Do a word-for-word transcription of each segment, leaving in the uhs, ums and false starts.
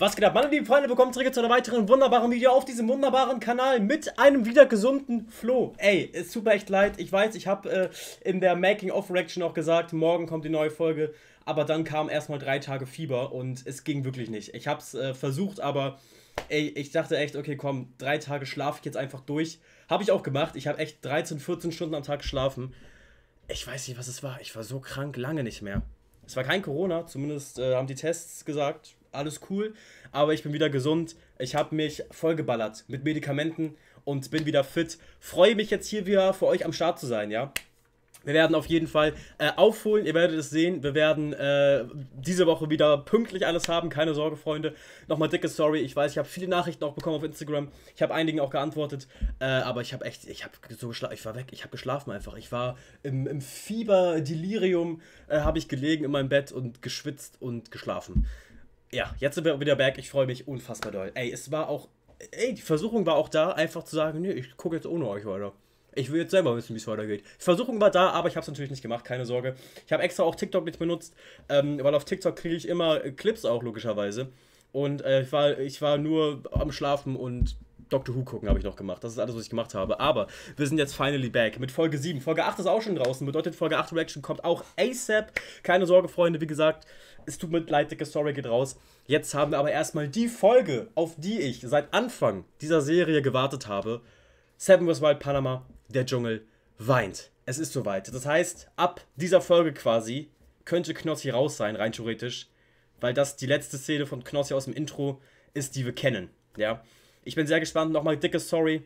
Was geht ab, meine lieben Freunde, willkommen zurück zu einem weiteren wunderbaren Video auf diesem wunderbaren Kanal mit einem wieder gesunden Flo. Ey, es tut mir echt leid, ich weiß, ich habe äh, in der Making-of-Reaction auch gesagt, morgen kommt die neue Folge, aber dann kam erstmal drei Tage Fieber und es ging wirklich nicht. Ich habe es äh, versucht, aber ey, ich dachte echt, okay, komm, drei Tage schlafe ich jetzt einfach durch. Habe ich auch gemacht, ich habe echt dreizehn, vierzehn Stunden am Tag geschlafen. Ich weiß nicht, was es war, ich war so krank, lange nicht mehr. Es war kein Corona, zumindest äh, haben die Tests gesagt, alles cool, aber ich bin wieder gesund. Ich habe mich vollgeballert mit Medikamenten und bin wieder fit. Freue mich jetzt hier wieder für euch am Start zu sein, ja. Wir werden auf jeden Fall äh, aufholen, ihr werdet es sehen. Wir werden äh, diese Woche wieder pünktlich alles haben, keine Sorge, Freunde. Nochmal dicke Sorry, ich weiß, ich habe viele Nachrichten auch bekommen auf Instagram. Ich habe einigen auch geantwortet, äh, aber ich habe echt, ich habe so geschlafen, ich war weg, ich habe geschlafen einfach. Ich war im, im Fieber, Delirium, äh, habe ich gelegen in meinem Bett und geschwitzt und geschlafen. Ja, jetzt sind wir wieder back, ich freue mich unfassbar doll. Ey, es war auch, ey, die Versuchung war auch da, einfach zu sagen, nee, ich gucke jetzt ohne euch weiter. Ich will jetzt selber wissen, wie es weitergeht. Die Versuchung war da, aber ich habe es natürlich nicht gemacht, keine Sorge. Ich habe extra auch TikTok nicht benutzt, ähm, weil auf TikTok kriege ich immer äh, Clips auch, logischerweise. Und äh, ich, war, ich war nur am Schlafen und Doctor Who gucken habe ich noch gemacht. Das ist alles, was ich gemacht habe. Aber wir sind jetzt finally back mit Folge sieben. Folge acht ist auch schon draußen, bedeutet Folge acht Reaction kommt auch ASAP. Keine Sorge, Freunde, wie gesagt, es tut mir leid, dicke Story geht raus. Jetzt haben wir aber erstmal die Folge, auf die ich seit Anfang dieser Serie gewartet habe. Seven vs. Wild Panama, der Dschungel weint. Es ist soweit. Das heißt, ab dieser Folge quasi könnte Knossi raus sein, rein theoretisch. Weil das die letzte Szene von Knossi aus dem Intro ist, die wir kennen. Ja. Ich bin sehr gespannt. Nochmal dicke Sorry.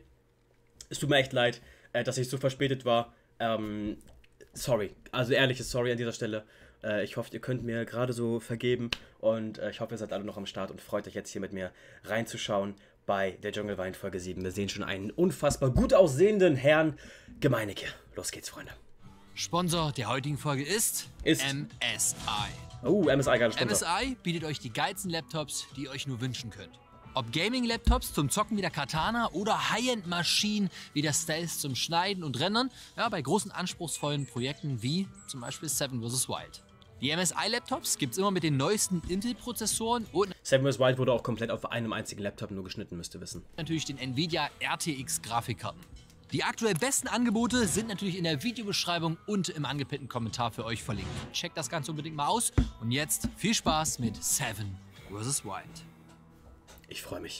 Es tut mir echt leid, äh, dass ich so verspätet war. Ähm, sorry. Also ehrliches Sorry an dieser Stelle. Äh, ich hoffe, ihr könnt mir gerade so vergeben. Und äh, ich hoffe, ihr seid alle noch am Start und freut euch jetzt hier mit mir reinzuschauen bei der Dschungel weint Folge sieben. Wir sehen schon einen unfassbar gut aussehenden Herrn Gemeinecke. Los geht's, Freunde. Sponsor der heutigen Folge ist, ist M S I. Oh, M S I, gerade Sponsor. M S I bietet euch die geilsten Laptops, die ihr euch nur wünschen könnt. Ob Gaming-Laptops zum Zocken wie der Katana oder High-End-Maschinen wie der Stealth zum Schneiden und Rendern, ja, bei großen anspruchsvollen Projekten wie zum Beispiel Seven versus. Wild. Die M S I-Laptops gibt es immer mit den neuesten Intel-Prozessoren und Seven versus. Wild wurde auch komplett auf einem einzigen Laptop nur geschnitten, müsst ihr wissen. natürlich den Nvidia R T X-Grafikkarten. Die aktuell besten Angebote sind natürlich in der Videobeschreibung und im angepinnten Kommentar für euch verlinkt. Checkt das Ganze unbedingt mal aus und jetzt viel Spaß mit Seven versus. Wild. Ich freue mich.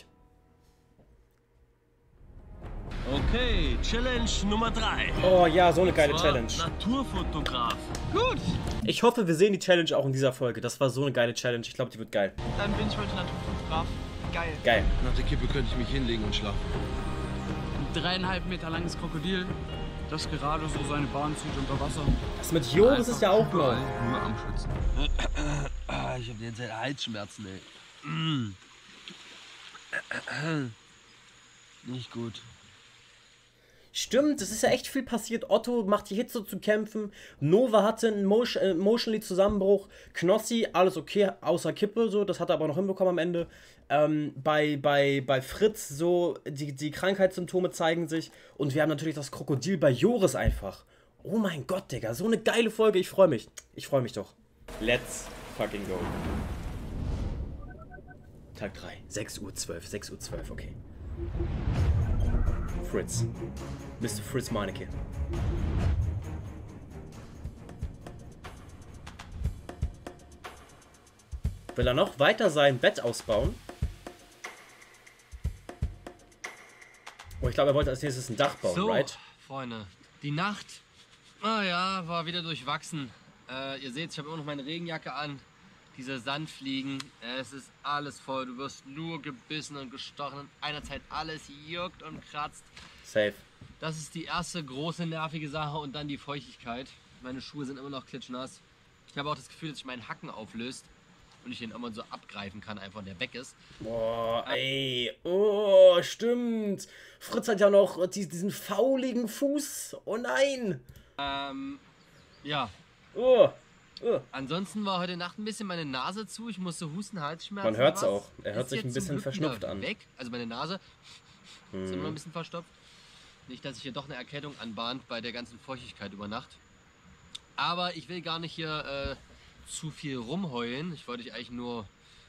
Okay, Challenge Nummer drei. Oh ja, so eine geile Challenge. Naturfotograf. Gut. Ich hoffe, wir sehen die Challenge auch in dieser Folge. Das war so eine geile Challenge. Ich glaube, die wird geil. Dann bin ich heute Naturfotograf. Geil. Geil. Nach der Kippe könnte ich mich hinlegen und schlafen. Ein dreieinhalb Meter langes Krokodil, das gerade so seine Bahn zieht unter Wasser. Das mit Joris ist ja auch noch. Nur am Schützen. Ich hab die ganze Zeit Halsschmerzen, ey. Mm. Nicht gut. Stimmt, es ist ja echt viel passiert. Otto macht die Hitze zu kämpfen. Nova hatte einen Motion, äh, Emotionally Zusammenbruch. Knossi, alles okay, außer Kippe, so. Das hat er aber noch hinbekommen am Ende. Ähm, bei, bei, bei Fritz, so, die, die Krankheitssymptome zeigen sich. Und wir haben natürlich das Krokodil bei Joris einfach. Oh mein Gott, Digga, so eine geile Folge. Ich freue mich. Ich freue mich doch. Let's fucking go. Tag drei. sechs Uhr zwölf. sechs Uhr zwölf, okay. Fritz. Mister Fritz Meinecke. Will er noch weiter sein Bett ausbauen? Oh, ich glaube, er wollte als nächstes ein Dach bauen, So, right? Freunde, die Nacht, ah ja, war wieder durchwachsen. Äh, ihr seht, ich habe immer noch meine Regenjacke an. Diese Sandfliegen, es ist alles voll. Du wirst nur gebissen und gestochen. In einer Zeit alles juckt und kratzt. Safe. Das ist die erste große nervige Sache und dann die Feuchtigkeit. Meine Schuhe sind immer noch klitschnass. Ich habe auch das Gefühl, dass sich mein Hacken auflöst und ich den immer so abgreifen kann, einfach und der weg ist. Boah, ey. Oh, stimmt. Fritz hat ja noch diesen fauligen Fuß. Oh nein. Ähm, ja. Oh. Oh. Ansonsten war heute Nacht ein bisschen meine Nase zu. Ich musste husten, Halsschmerzen. Man hört's was. auch. Er hört Ist sich ein jetzt zum bisschen Glück verschnupft wieder an. Weg. Also meine Nase Hm. ist immer noch ein bisschen verstopft. Nicht, dass sich hier doch eine Erkältung anbahnt bei der ganzen Feuchtigkeit über Nacht. Aber ich will gar nicht hier äh, zu viel rumheulen. Ich wollte dich eigentlich nur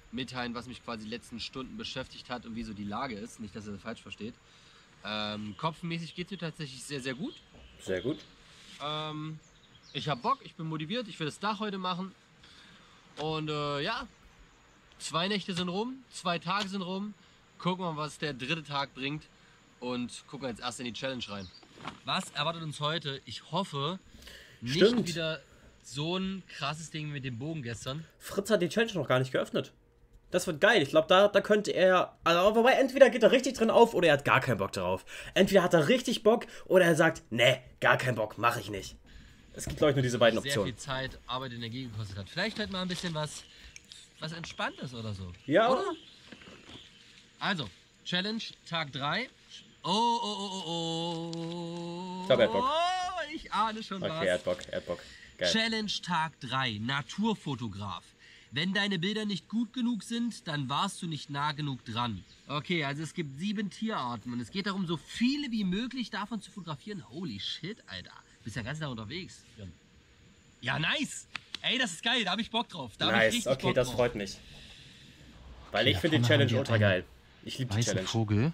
mitteilen, was mich quasi die letzten Stunden beschäftigt hat und wie so die Lage ist. Nicht, dass ihr das falsch versteht. Ähm, kopfmäßig geht es mir tatsächlich sehr, sehr gut. Sehr gut. Ähm, ich habe Bock, ich bin motiviert, ich will das Dach heute machen. Und äh, ja, zwei Nächte sind rum, zwei Tage sind rum. Gucken wir mal, was der dritte Tag bringt. Und gucken jetzt erst in die Challenge rein. Was erwartet uns heute? Ich hoffe, nicht Stimmt. wieder so ein krasses Ding mit dem Bogen gestern. Fritz hat die Challenge noch gar nicht geöffnet. Das wird geil. Ich glaube, da, da könnte er... Also, wobei, entweder geht er richtig drin auf oder er hat gar keinen Bock darauf. Entweder hat er richtig Bock oder er sagt, nee, gar keinen Bock, mache ich nicht. Es gibt, glaube ich, nur diese beiden Sehr Optionen. viel Zeit, Arbeit, Energie gekostet hat. Vielleicht heute mal ein bisschen was, was Entspanntes oder so. Ja, oder? Also, Challenge, Tag drei. Oh, oh, oh, oh, oh. Ich glaube, er hat Bock. Oh, ich ahne schon Okay, was. er hat Bock, er hat Bock. Geil. Challenge Tag drei, Naturfotograf. Wenn deine Bilder nicht gut genug sind, dann warst du nicht nah genug dran. Okay, also es gibt sieben Tierarten und es geht darum, so viele wie möglich davon zu fotografieren. Holy shit, Alter. Bist ja ganz nah unterwegs. Ja, nice. Ey, das ist geil, da habe ich Bock drauf. Da hab ich Nice, richtig okay, Bock das drauf. freut mich. Weil Okay, ich da finde die vorne Challenge haben wir ultra einen geil. Ich liebe die Weißen Challenge. Vogel,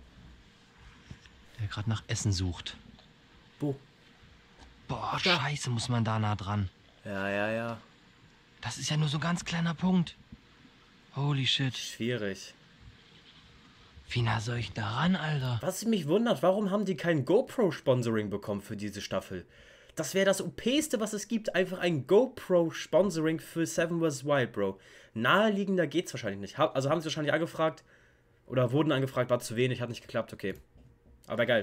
der gerade nach Essen sucht. Wo? Boah, scheiße, muss man da nah dran. Ja, ja, ja. Das ist ja nur so ein ganz kleiner Punkt. Holy shit. Schwierig. Wie nah soll ich da ran, Alter? Was mich wundert, warum haben die kein GoPro-Sponsoring bekommen für diese Staffel? Das wäre das O P-ste, was es gibt. Einfach ein GoPro-Sponsoring für Seven versus. Wild, Bro. Naheliegender geht's wahrscheinlich nicht. Ha- Also haben sie wahrscheinlich angefragt. Oder wurden angefragt, war zu wenig, hat nicht geklappt, okay. Aber geil.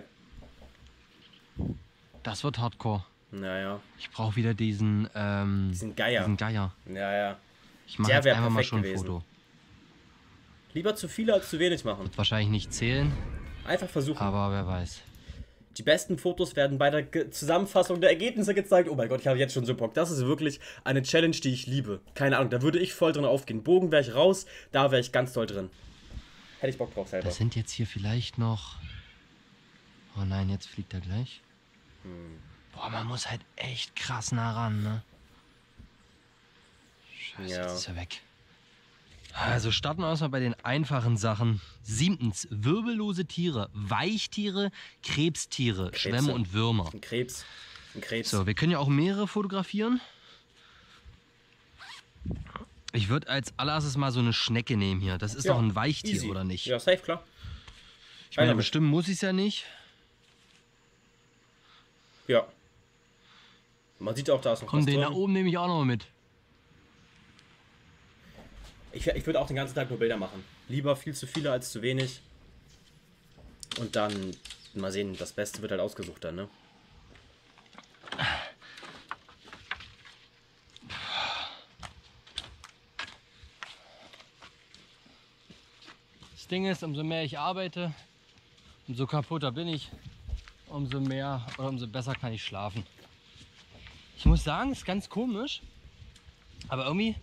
Das wird Hardcore. Naja. Ich brauche wieder diesen, ähm, Diesen Geier. diesen Geier. Ja, ja. Ich mache Der jetzt wär einfach mal perfekt schon ein gewesen. Foto. Lieber zu viele als zu wenig machen. Wird wahrscheinlich nicht zählen, Einfach versuchen. aber wer weiß. Die besten Fotos werden bei der Ge- Zusammenfassung der Ergebnisse gezeigt. Oh mein Gott, ich habe jetzt schon so Bock. Das ist wirklich eine Challenge, die ich liebe. Keine Ahnung, da würde ich voll drin aufgehen. Bogen wäre ich raus, da wäre ich ganz doll drin. Hätte ich Bock drauf selber. Das sind jetzt hier vielleicht noch... Oh nein, jetzt fliegt er gleich. Hm. Boah, man muss halt echt krass nah ran, ne? Scheiße, Ja. jetzt ist er weg. Also starten wir erstmal bei den einfachen Sachen. Siebtens, wirbellose Tiere, Weichtiere, Krebstiere, Krebse. Schwämme und Würmer. Ein Krebs. Ein Krebs. So, wir können ja auch mehrere fotografieren. Ich würde als allererstes mal so eine Schnecke nehmen hier. Das ist Ja, doch ein Weichtier, easy. oder nicht? Ja, safe, klar. Ich meine, Einer mit. bestimmen muss ich es ja nicht. Ja. Man sieht auch, da ist noch Komm, was den da drin. oben nehme ich auch noch mal mit. Ich, ich würde auch den ganzen Tag nur Bilder machen. Lieber viel zu viele als zu wenig. Und dann mal sehen, das Beste wird halt ausgesucht dann, ne? Das Ding ist, umso mehr ich arbeite, umso kaputter bin ich, umso mehr oder umso besser kann ich schlafen. Ich muss sagen, ist ganz komisch, aber irgendwie...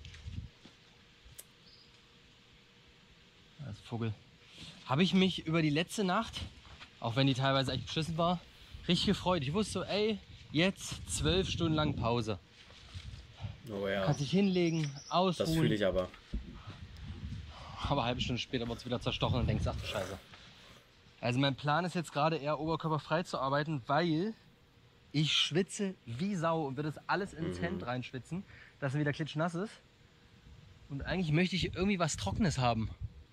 Das ist ein Vogel. Habe ich mich über die letzte Nacht, auch wenn die teilweise echt beschissen war, richtig gefreut. Ich wusste so, ey, jetzt zwölf Stunden lang Pause. Oh ja, Kannst dich hinlegen, das ausruhen. fühle ich aber. Aber eine halbe Stunde später wird es wieder zerstochen und denkst, ach du Scheiße. Also mein Plan ist jetzt gerade eher oberkörperfrei zu arbeiten, weil ich schwitze wie Sau und würde das alles ins Mhm. Hemd reinschwitzen, dass es wieder klitschnass ist. Und eigentlich möchte ich irgendwie was Trockenes haben.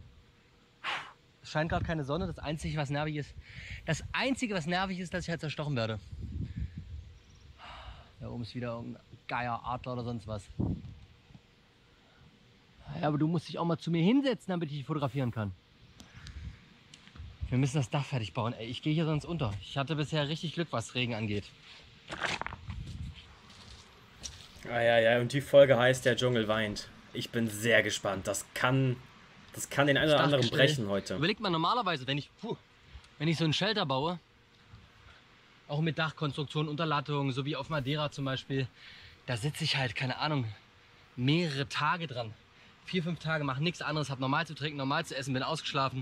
Es scheint gerade keine Sonne, das Einzige, was nervig ist, das Einzige, was nervig ist, dass ich halt zerstochen werde. Da oben ist wieder ein Geier, Adler oder sonst was. Ja, aber du musst dich auch mal zu mir hinsetzen, damit ich dich fotografieren kann. Wir müssen das Dach fertig bauen. Ey, ich gehe hier sonst unter. Ich hatte bisher richtig Glück, was Regen angeht. Ah ja, ja, und die Folge heißt Der Dschungel weint. Ich bin sehr gespannt. Das kann, das kann den einen oder anderen Dachgestell. brechen heute. Überlegt man normalerweise, wenn ich, puh, wenn ich so einen Shelter baue, auch mit Dachkonstruktion, Unterlattung, so wie auf Madeira zum Beispiel, da sitze ich halt, keine Ahnung, mehrere Tage dran. Vier, fünf Tage, mache nichts anderes, habe normal zu trinken, normal zu essen, bin ausgeschlafen.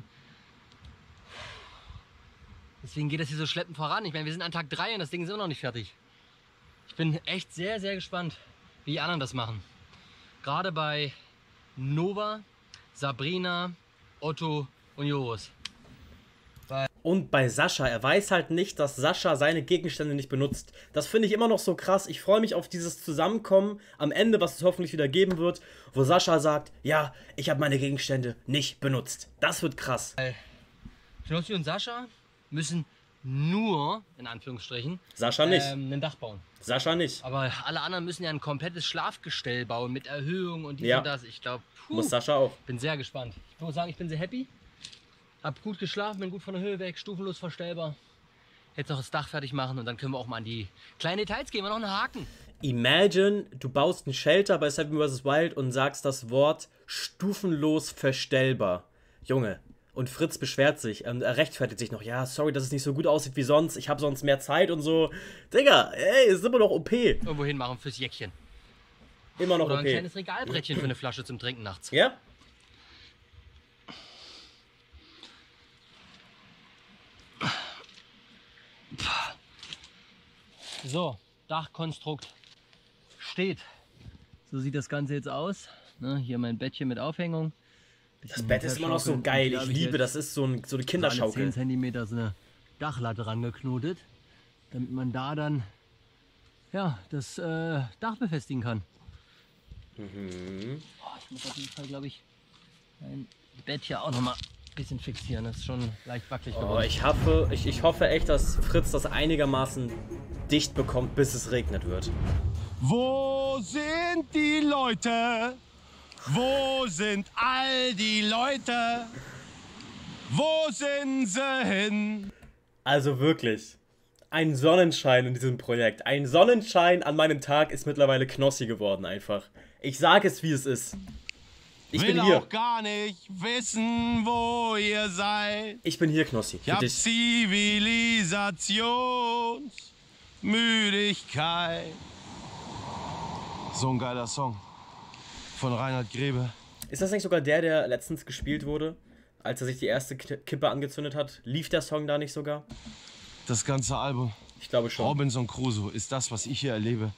Deswegen geht das hier so schleppend voran. Ich meine, wir sind an Tag drei und das Ding ist immer noch nicht fertig. Ich bin echt sehr, sehr gespannt, wie die anderen das machen. Gerade bei Nova Sabrina, Otto und Joris. Und bei Sascha, er weiß halt nicht, dass Sascha seine Gegenstände nicht benutzt. Das finde ich immer noch so krass. Ich freue mich auf dieses Zusammenkommen am Ende, was es hoffentlich wieder geben wird, wo Sascha sagt, ja, ich habe meine Gegenstände nicht benutzt. Das wird krass. Knossi und Sascha müssen nur, in Anführungsstrichen, Sascha nicht. Ähm, ein Dach bauen. Sascha nicht. Aber alle anderen müssen ja ein komplettes Schlafgestell bauen mit Erhöhung und dies Ja. und das. Ich glaube, Muss Sascha auch. bin sehr gespannt. Ich muss sagen, ich bin sehr happy. Hab gut geschlafen, bin gut von der Höhe weg, stufenlos verstellbar. Jetzt noch das Dach fertig machen und dann können wir auch mal an die kleinen Details gehen. Wir noch einen Haken. Imagine, du baust ein Shelter bei Seven versus. Wild und sagst das Wort stufenlos verstellbar. Junge. Und Fritz beschwert sich, ähm, er rechtfertigt sich noch. Ja, sorry, dass es nicht so gut aussieht wie sonst. Ich habe sonst mehr Zeit und so. Digga, ey, ist immer noch O P. Irgendwo hinmachen fürs Jäckchen. Immer noch Oder O ein P. kleines Regalbrettchen für eine Flasche zum Trinken nachts. Ja? So, Dachkonstrukt steht. So sieht das Ganze jetzt aus. Ne, hier mein Bettchen mit Aufhängung. Das Bett ist immer noch so geil. Ich liebe, das ist so, ein, so eine Kinderschaukel. zehn Zentimeter so eine Dachlatte rangeknotet, damit man da dann ja, das äh, Dach befestigen kann. Mhm. Oh, ich muss auf jeden Fall, glaube ich, mein Bett hier auch noch mal ein bisschen fixieren. Das ist schon leicht wackelig Oh, geworden. ich, hoffe, ich, ich hoffe echt, dass Fritz das einigermaßen dicht bekommt, bis es regnet wird. Wo sind die Leute? Wo sind all die Leute? Wo sind sie hin? Also wirklich, ein Sonnenschein in diesem Projekt. Ein Sonnenschein an meinem Tag ist mittlerweile Knossi geworden einfach. Ich sage es, wie es ist. Ich Will bin hier. auch gar nicht wissen, wo ihr seid. Ich bin hier, Knossi. Ich Für hab dich. Zivilisationsmüdigkeit. So ein geiler Song von Reinhard Grebe. Ist das nicht sogar der, der letztens gespielt wurde? Als er sich die erste K- Kippe angezündet hat? Lief der Song da nicht sogar? Das ganze Album Ich glaube schon. Robinson Crusoe ist das, was ich hier erlebe.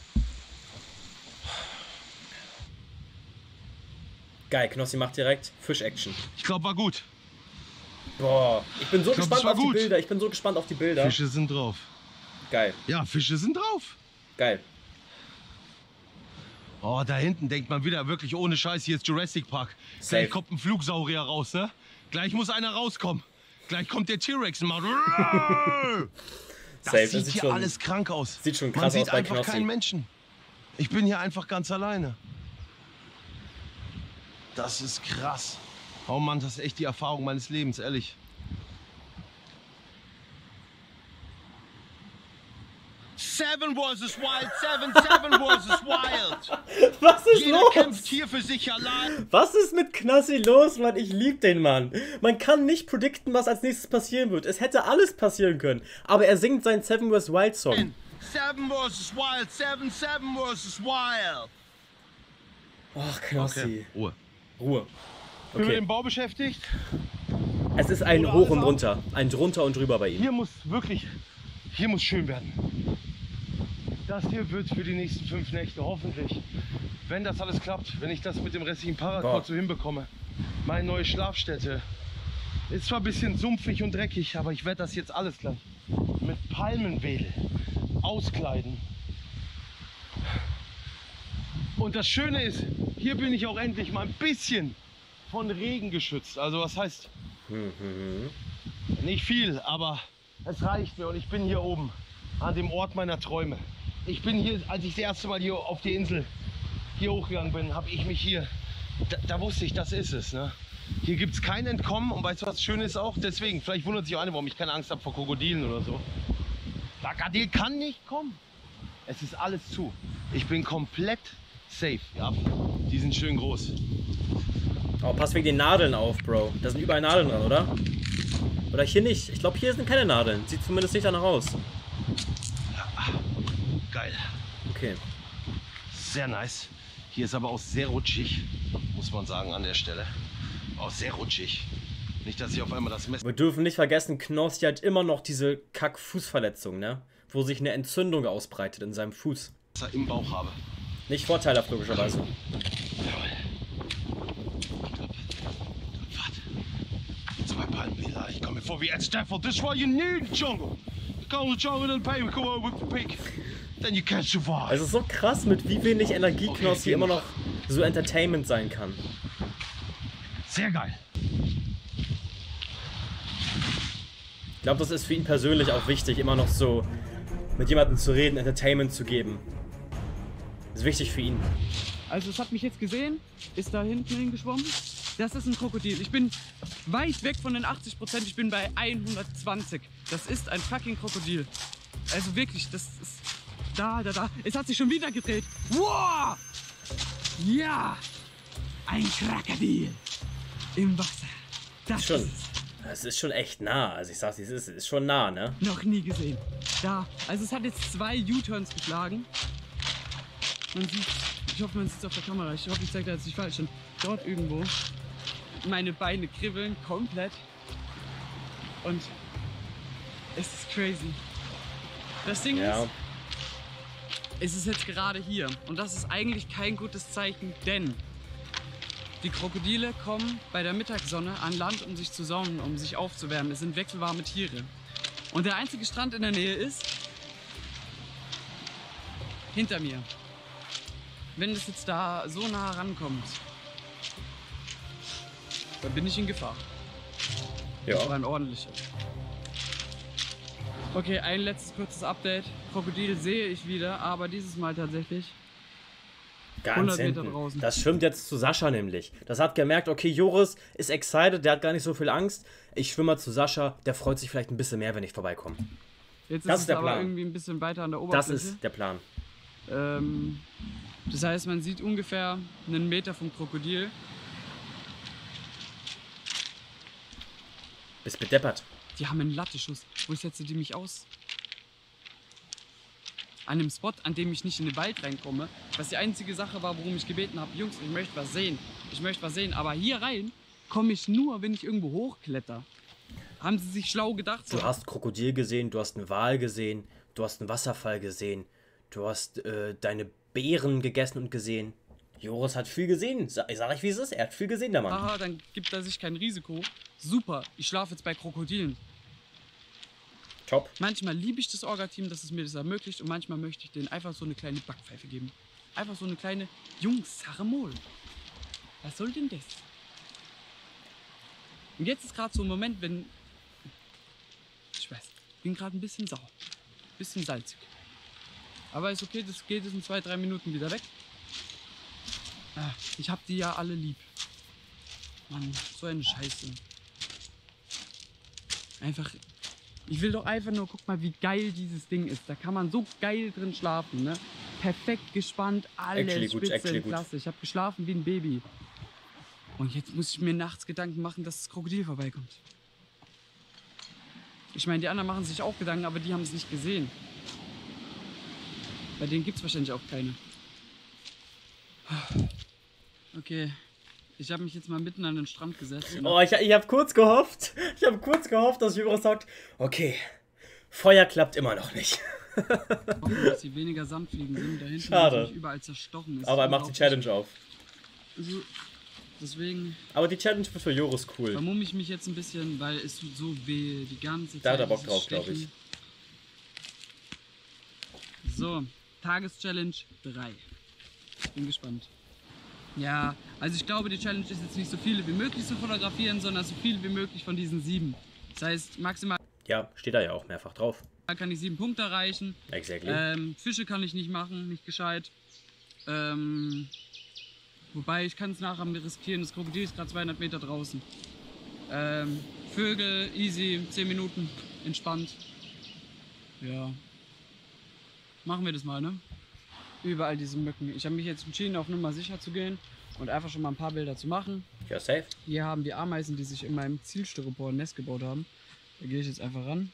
Geil, Knossi macht direkt Fisch-Action. Ich glaube, war gut. Boah, ich bin so Ich glaub, gespannt das war auf die gut. Bilder. Ich bin so gespannt auf die Bilder. Fische sind drauf. Geil, Ja, Fische sind drauf. geil. Oh, da hinten denkt man wieder wirklich ohne Scheiß, hier ist Jurassic Park. Safe. Gleich kommt ein Flugsaurier raus, ne? Gleich muss einer rauskommen. Gleich kommt der T-Rex und macht... Das Safe, sieht sieht hier schon- alles krank aus. sieht schon Man krass sieht aus bei einfach Knossi. keinen Menschen. Ich bin hier einfach ganz alleine. Das ist krass. Oh Mann, das ist echt die Erfahrung meines Lebens, ehrlich. Seven versus Wild, seven, seven versus Wild. Was ist Jeder los? kämpft hier für sich allein. Was ist mit Knossi los, Mann? Ich lieb den Mann. Man kann nicht predikten, was als nächstes passieren wird. Es hätte alles passieren können. Aber er singt seinen Seven versus. Wild Song. Seven versus Wild, seven, seven versus Wild. Ach, Knossi. Ruhe. Ruhe. Bin mit Okay. dem Bau beschäftigt. Es ist ein Oder Hoch alles und ab? runter. Ein drunter und drüber bei ihm. Hier muss wirklich, hier muss schön werden. Das hier wird für die nächsten fünf Nächte hoffentlich, wenn das alles klappt, wenn ich das mit dem restlichen Boah. Paracord so hinbekomme. Meine neue Schlafstätte ist zwar ein bisschen sumpfig und dreckig, aber ich werde das jetzt alles gleich mit Palmenwedel auskleiden. Und das Schöne ist, hier bin ich auch endlich mal ein bisschen von Regen geschützt. Also was heißt, nicht viel, aber es reicht mir und ich bin hier oben an dem Ort meiner Träume. Ich bin hier, als ich das erste Mal hier auf die Insel hier hochgegangen bin, habe ich mich hier, da, da wusste ich, das ist es. Ne? Hier gibt es kein Entkommen und weißt du, was schön ist auch? Deswegen, vielleicht wundert sich auch einer, warum ich keine Angst habe vor Krokodilen oder so. Krokodil kann nicht kommen. Es ist alles zu. Ich bin komplett safe. Ja, die sind schön groß. Oh, pass wegen den Nadeln auf, Bro. Da sind überall Nadeln dran, oder? Oder hier nicht. Ich glaube, hier sind keine Nadeln. Sieht zumindest nicht danach aus. Geil. Okay. Sehr nice. Hier ist aber auch sehr rutschig, muss man sagen an der Stelle. Auch sehr rutschig. Nicht, dass ich auf einmal das Messer Wir dürfen nicht vergessen, Knossi hat immer noch diese Kack-Fußverletzung, ne? Wo sich eine Entzündung ausbreitet in seinem Fuß. im Bauch habe. Nicht vorteilhaft, logischerweise. Can't be like, ich komme mir vor wie Ed Stafford. This is why you need the jungle. You go in the jungle and pay, come over with the pig. Then you can't survive. Es ist so krass, mit wie wenig Energie Okay, Knossi geh immer mal. noch so Entertainment sein kann. Sehr geil. Ich glaube, das ist für ihn persönlich auch wichtig, immer noch so mit jemandem zu reden, Entertainment zu geben. Das ist wichtig für ihn. Also es hat mich jetzt gesehen, ist da hinten hingeschwommen. Das ist ein Krokodil. Ich bin weit weg von den achtzig Prozent, ich bin bei hundertzwanzig. Das ist ein fucking Krokodil. Also wirklich, das ist da, da, da. Es hat sich schon wieder gedreht. Wow! Ja! Ein Krokodil im Wasser. Das Schon. ist es. Es ist schon echt nah. Also ich sag's, es ist, es ist schon nah, ne? Noch nie gesehen. Da. Also es hat jetzt zwei U-Turns geschlagen. Man sieht, ich hoffe, man sieht es auf der Kamera. Ich hoffe, ich zeige da jetzt nicht falsch. Und dort irgendwo. Meine Beine kribbeln komplett. Und es ist crazy. Das Ding Ja. ist, es ist jetzt gerade hier. Und das ist eigentlich kein gutes Zeichen, denn die Krokodile kommen bei der Mittagssonne an Land, um sich zu sonnen, um sich aufzuwärmen. Es sind wechselwarme Tiere. Und der einzige Strand in der Nähe ist hinter mir. Wenn es jetzt da so nah rankommt, dann bin ich in Gefahr. Das war Ja. ein ordentlicher. Okay, ein letztes kurzes Update. Krokodil sehe ich wieder, aber dieses Mal tatsächlich Ganz hundert Meter hinten. draußen. Das schwimmt jetzt zu Sascha nämlich. Das hat gemerkt, okay, Joris ist excited, der hat gar nicht so viel Angst. Ich schwimme mal zu Sascha, der freut sich vielleicht ein bisschen mehr, wenn ich vorbeikomme. Jetzt Das ist ist es der aber Plan. irgendwie ein bisschen weiter an der Das Oberfläche. ist der Plan. Ähm, das heißt, man sieht ungefähr einen Meter vom Krokodil. Bist bedeppert. Die haben einen Latteschuss. Wo setze die mich aus? An einem Spot, an dem ich nicht in den Wald reinkomme. Was die einzige Sache war, worum ich gebeten habe. Jungs, ich möchte was sehen. Ich möchte was sehen. Aber hier rein komme ich nur, wenn ich irgendwo hochkletter. Haben sie sich schlau gedacht? So, Du hast Krokodil gesehen, du hast einen Wal gesehen, du hast einen Wasserfall gesehen, du hast äh, deine Beeren gegessen und gesehen. Joris hat viel gesehen. Sa- Ich sag euch, wie es ist. Er hat viel gesehen, der Mann. Haha, dann gibt er sich kein Risiko. Super, ich schlafe jetzt bei Krokodilen. Top. Manchmal liebe ich das Orga-Team, dass es mir das ermöglicht, und manchmal möchte ich denen einfach so eine kleine Backpfeife geben. Einfach so eine kleine Jungs-Saremol. Was soll denn das? Und jetzt ist gerade so ein Moment, wenn... Ich weiß, ich bin gerade ein bisschen sauer. Bisschen salzig. Aber ist okay, das geht jetzt in zwei, drei Minuten wieder weg. Ah, ich hab die ja alle lieb. Mann, so eine Scheiße. Einfach... Ich will doch einfach nur, guck mal, wie geil dieses Ding ist. Da kann man so geil drin schlafen, ne? Perfekt gespannt, alles Actually gut, spitze actually und gut. klasse. Ich habe geschlafen wie ein Baby. Und jetzt muss ich mir nachts Gedanken machen, dass das Krokodil vorbeikommt. Ich meine, die anderen machen sich auch Gedanken, aber die haben es nicht gesehen. Bei denen gibt es wahrscheinlich auch keine. Okay, ich habe mich jetzt mal mitten an den Strand gesetzt. Oh, ich, ich habe kurz gehofft, ich habe kurz gehofft, dass Joris sagt, okay, Feuer klappt immer noch nicht. Hoffen, dass hier weniger Sandfliegen sind. Da hinten Schade. natürlich überall zerstochen ist. Aber er macht die Challenge auf. Also, deswegen Aber die Challenge wird für Joris cool. vermumme ich mich jetzt ein bisschen, weil es tut so weh die ganze Zeit. Da hat er Bock dieses drauf, glaub Stechen. So, Tageschallenge drei. Bin gespannt. Ja, also ich glaube, die Challenge ist jetzt nicht so viele wie möglich zu fotografieren, sondern so viele wie möglich von diesen sieben. Das heißt, maximal Ja, steht da ja auch mehrfach drauf. kann ich sieben Punkte erreichen. Exactly. Ähm, Fische kann ich nicht machen, nicht gescheit. Ähm, wobei ich kann es nachher riskieren, das Krokodil ist gerade zweihundert Meter draußen. Ähm, Vögel, easy, zehn Minuten, entspannt. Ja. Machen wir das mal, ne? Überall diese Mücken. Ich habe mich jetzt entschieden, auf Nummer sicher zu gehen und einfach schon mal ein paar Bilder zu machen. Ja, safe. Hier haben wir Ameisen, die sich in meinem Zielstyropor ein Nest gebaut haben. Da gehe ich jetzt einfach ran.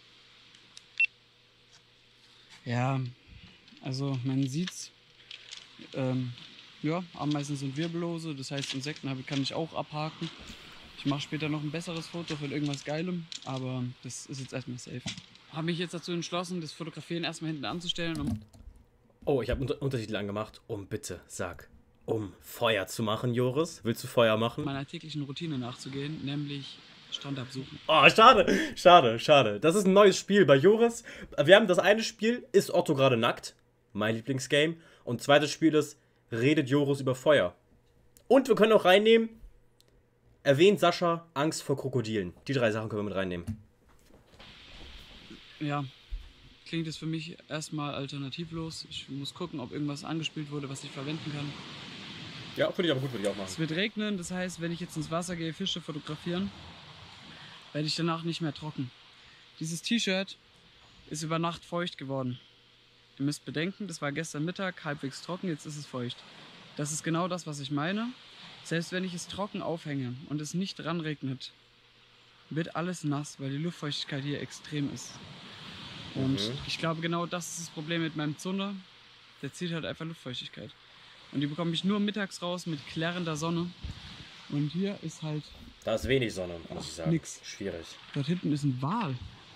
Ja, also man sieht's. Ähm, ja, Ameisen sind wirbellose, das heißt Insekten habe- kann ich auch abhaken. Ich mache später noch ein besseres Foto von irgendwas Geilem, aber das ist jetzt erstmal safe. Habe mich jetzt dazu entschlossen, das Fotografieren erstmal hinten anzustellen, um Oh, ich habe Unter Untertitel angemacht. Um, bitte, sag. Um Feuer zu machen, Joris. Willst du Feuer machen? meiner täglichen Routine nachzugehen, nämlich Strand absuchen. Oh, schade, schade, schade. Das ist ein neues Spiel bei Joris. Wir haben das eine Spiel, ist Otto gerade nackt? Mein Lieblingsgame. Und zweites Spiel ist, redet Joris über Feuer. Und wir können auch reinnehmen, erwähnt Sascha Angst vor Krokodilen. Die drei Sachen können wir mit reinnehmen. Ja, klingt es für mich erstmal alternativlos. Ich muss gucken, ob irgendwas angespielt wurde, was ich verwenden kann. Ja, finde ich aber gut, würde ich auch machen. Es wird regnen, das heißt, wenn ich jetzt ins Wasser gehe, Fische fotografieren, werde ich danach nicht mehr trocken. Dieses T-Shirt ist über Nacht feucht geworden. Ihr müsst bedenken, das war gestern Mittag halbwegs trocken, jetzt ist es feucht. Das ist genau das, was ich meine. Selbst wenn ich es trocken aufhänge und es nicht dran regnet, wird alles nass, weil die Luftfeuchtigkeit hier extrem ist. Und Mhm. ich glaube, genau das ist das Problem mit meinem Zunder. Der zieht halt einfach Luftfeuchtigkeit. Und die bekomme ich nur mittags raus mit klärender Sonne. Und hier ist halt, Da ist wenig Sonne, muss ich sagen. Nix. Schwierig. dort hinten ist ein Wal.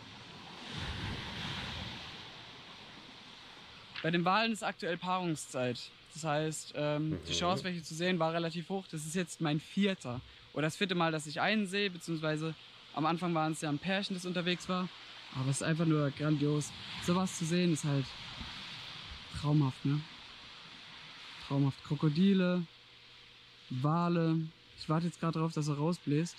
Bei den Walen ist aktuell Paarungszeit. Das heißt, ähm, die Chance, welche zu sehen, war relativ hoch. Das ist jetzt mein vierter. Oder das vierte Mal, dass ich einen sehe, beziehungsweise am Anfang waren es ja ein Pärchen, das unterwegs war. Aber es ist einfach nur grandios. Sowas zu sehen ist halt traumhaft, ne? Traumhaft. Krokodile, Wale. Ich warte jetzt gerade darauf, dass er rausbläst.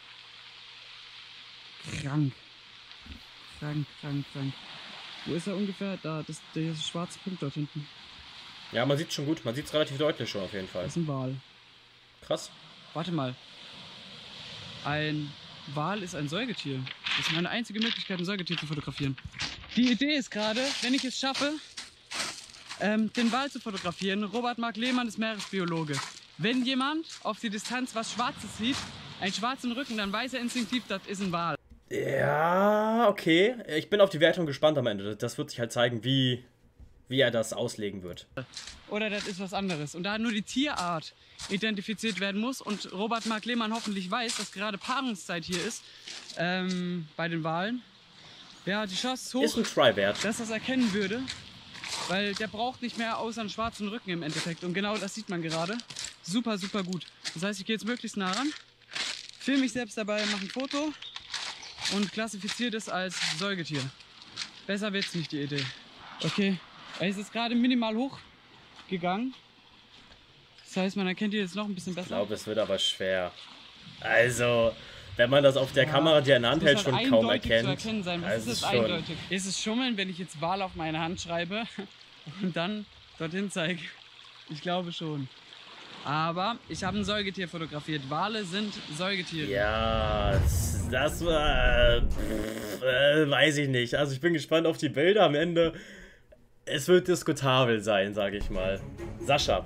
Krank. Krank, krank, krank. Wo ist er ungefähr? Da, das, der schwarze Punkt dort hinten. Ja, man sieht schon gut. Man sieht es relativ deutlich schon auf jeden Fall. Das ist ein Wal. Krass. Warte mal. Ein Wal ist ein Säugetier. Das ist meine einzige Möglichkeit, ein Säugetier zu fotografieren. Die Idee ist gerade, wenn ich es schaffe, ähm, den Wal zu fotografieren. Robert Mark Lehmann ist Meeresbiologe. Wenn jemand auf die Distanz was Schwarzes sieht, einen schwarzen Rücken, dann weiß er instinktiv, das ist ein Wal. Ja, okay. Ich bin auf die Wertung gespannt am Ende. Das wird sich halt zeigen, wie, wie er das auslegen wird. Oder das ist was anderes. Und da nur die Tierart identifiziert werden muss und Robert Mark Lehmann hoffentlich weiß, dass gerade Paarungszeit hier ist, ähm, bei den Walen, ja, die Chance ist hoch, Ist ein Try wert. dass das erkennen würde, weil der braucht nicht mehr außer einen schwarzen Rücken im Endeffekt. Und genau das sieht man gerade. Super, super gut. Das heißt, ich gehe jetzt möglichst nah ran, filme mich selbst dabei, mache ein Foto und klassifiziere das als Säugetier. Besser wird's nicht, die Idee. Okay, er ist jetzt gerade minimal hochgegangen. Das heißt, man erkennt ihn jetzt noch ein bisschen Ich besser. glaube, es wird aber schwer. Also, wenn man das auf der Ja, Kamera, die er in der es Hand muss hält, halt schon kaum eindeutig erkennt. zu erkennen sein. Was Also ist es das ist schon- eindeutig? Ist es Schummeln, wenn ich jetzt Wal auf meine Hand schreibe und dann dorthin zeige? Ich glaube schon. Aber ich habe ein Säugetier fotografiert. Wale sind Säugetiere. Ja, das, das war. Pff, äh, weiß ich nicht. Also, ich bin gespannt auf die Bilder am Ende. Es wird diskutabel sein, sage ich mal. Sascha.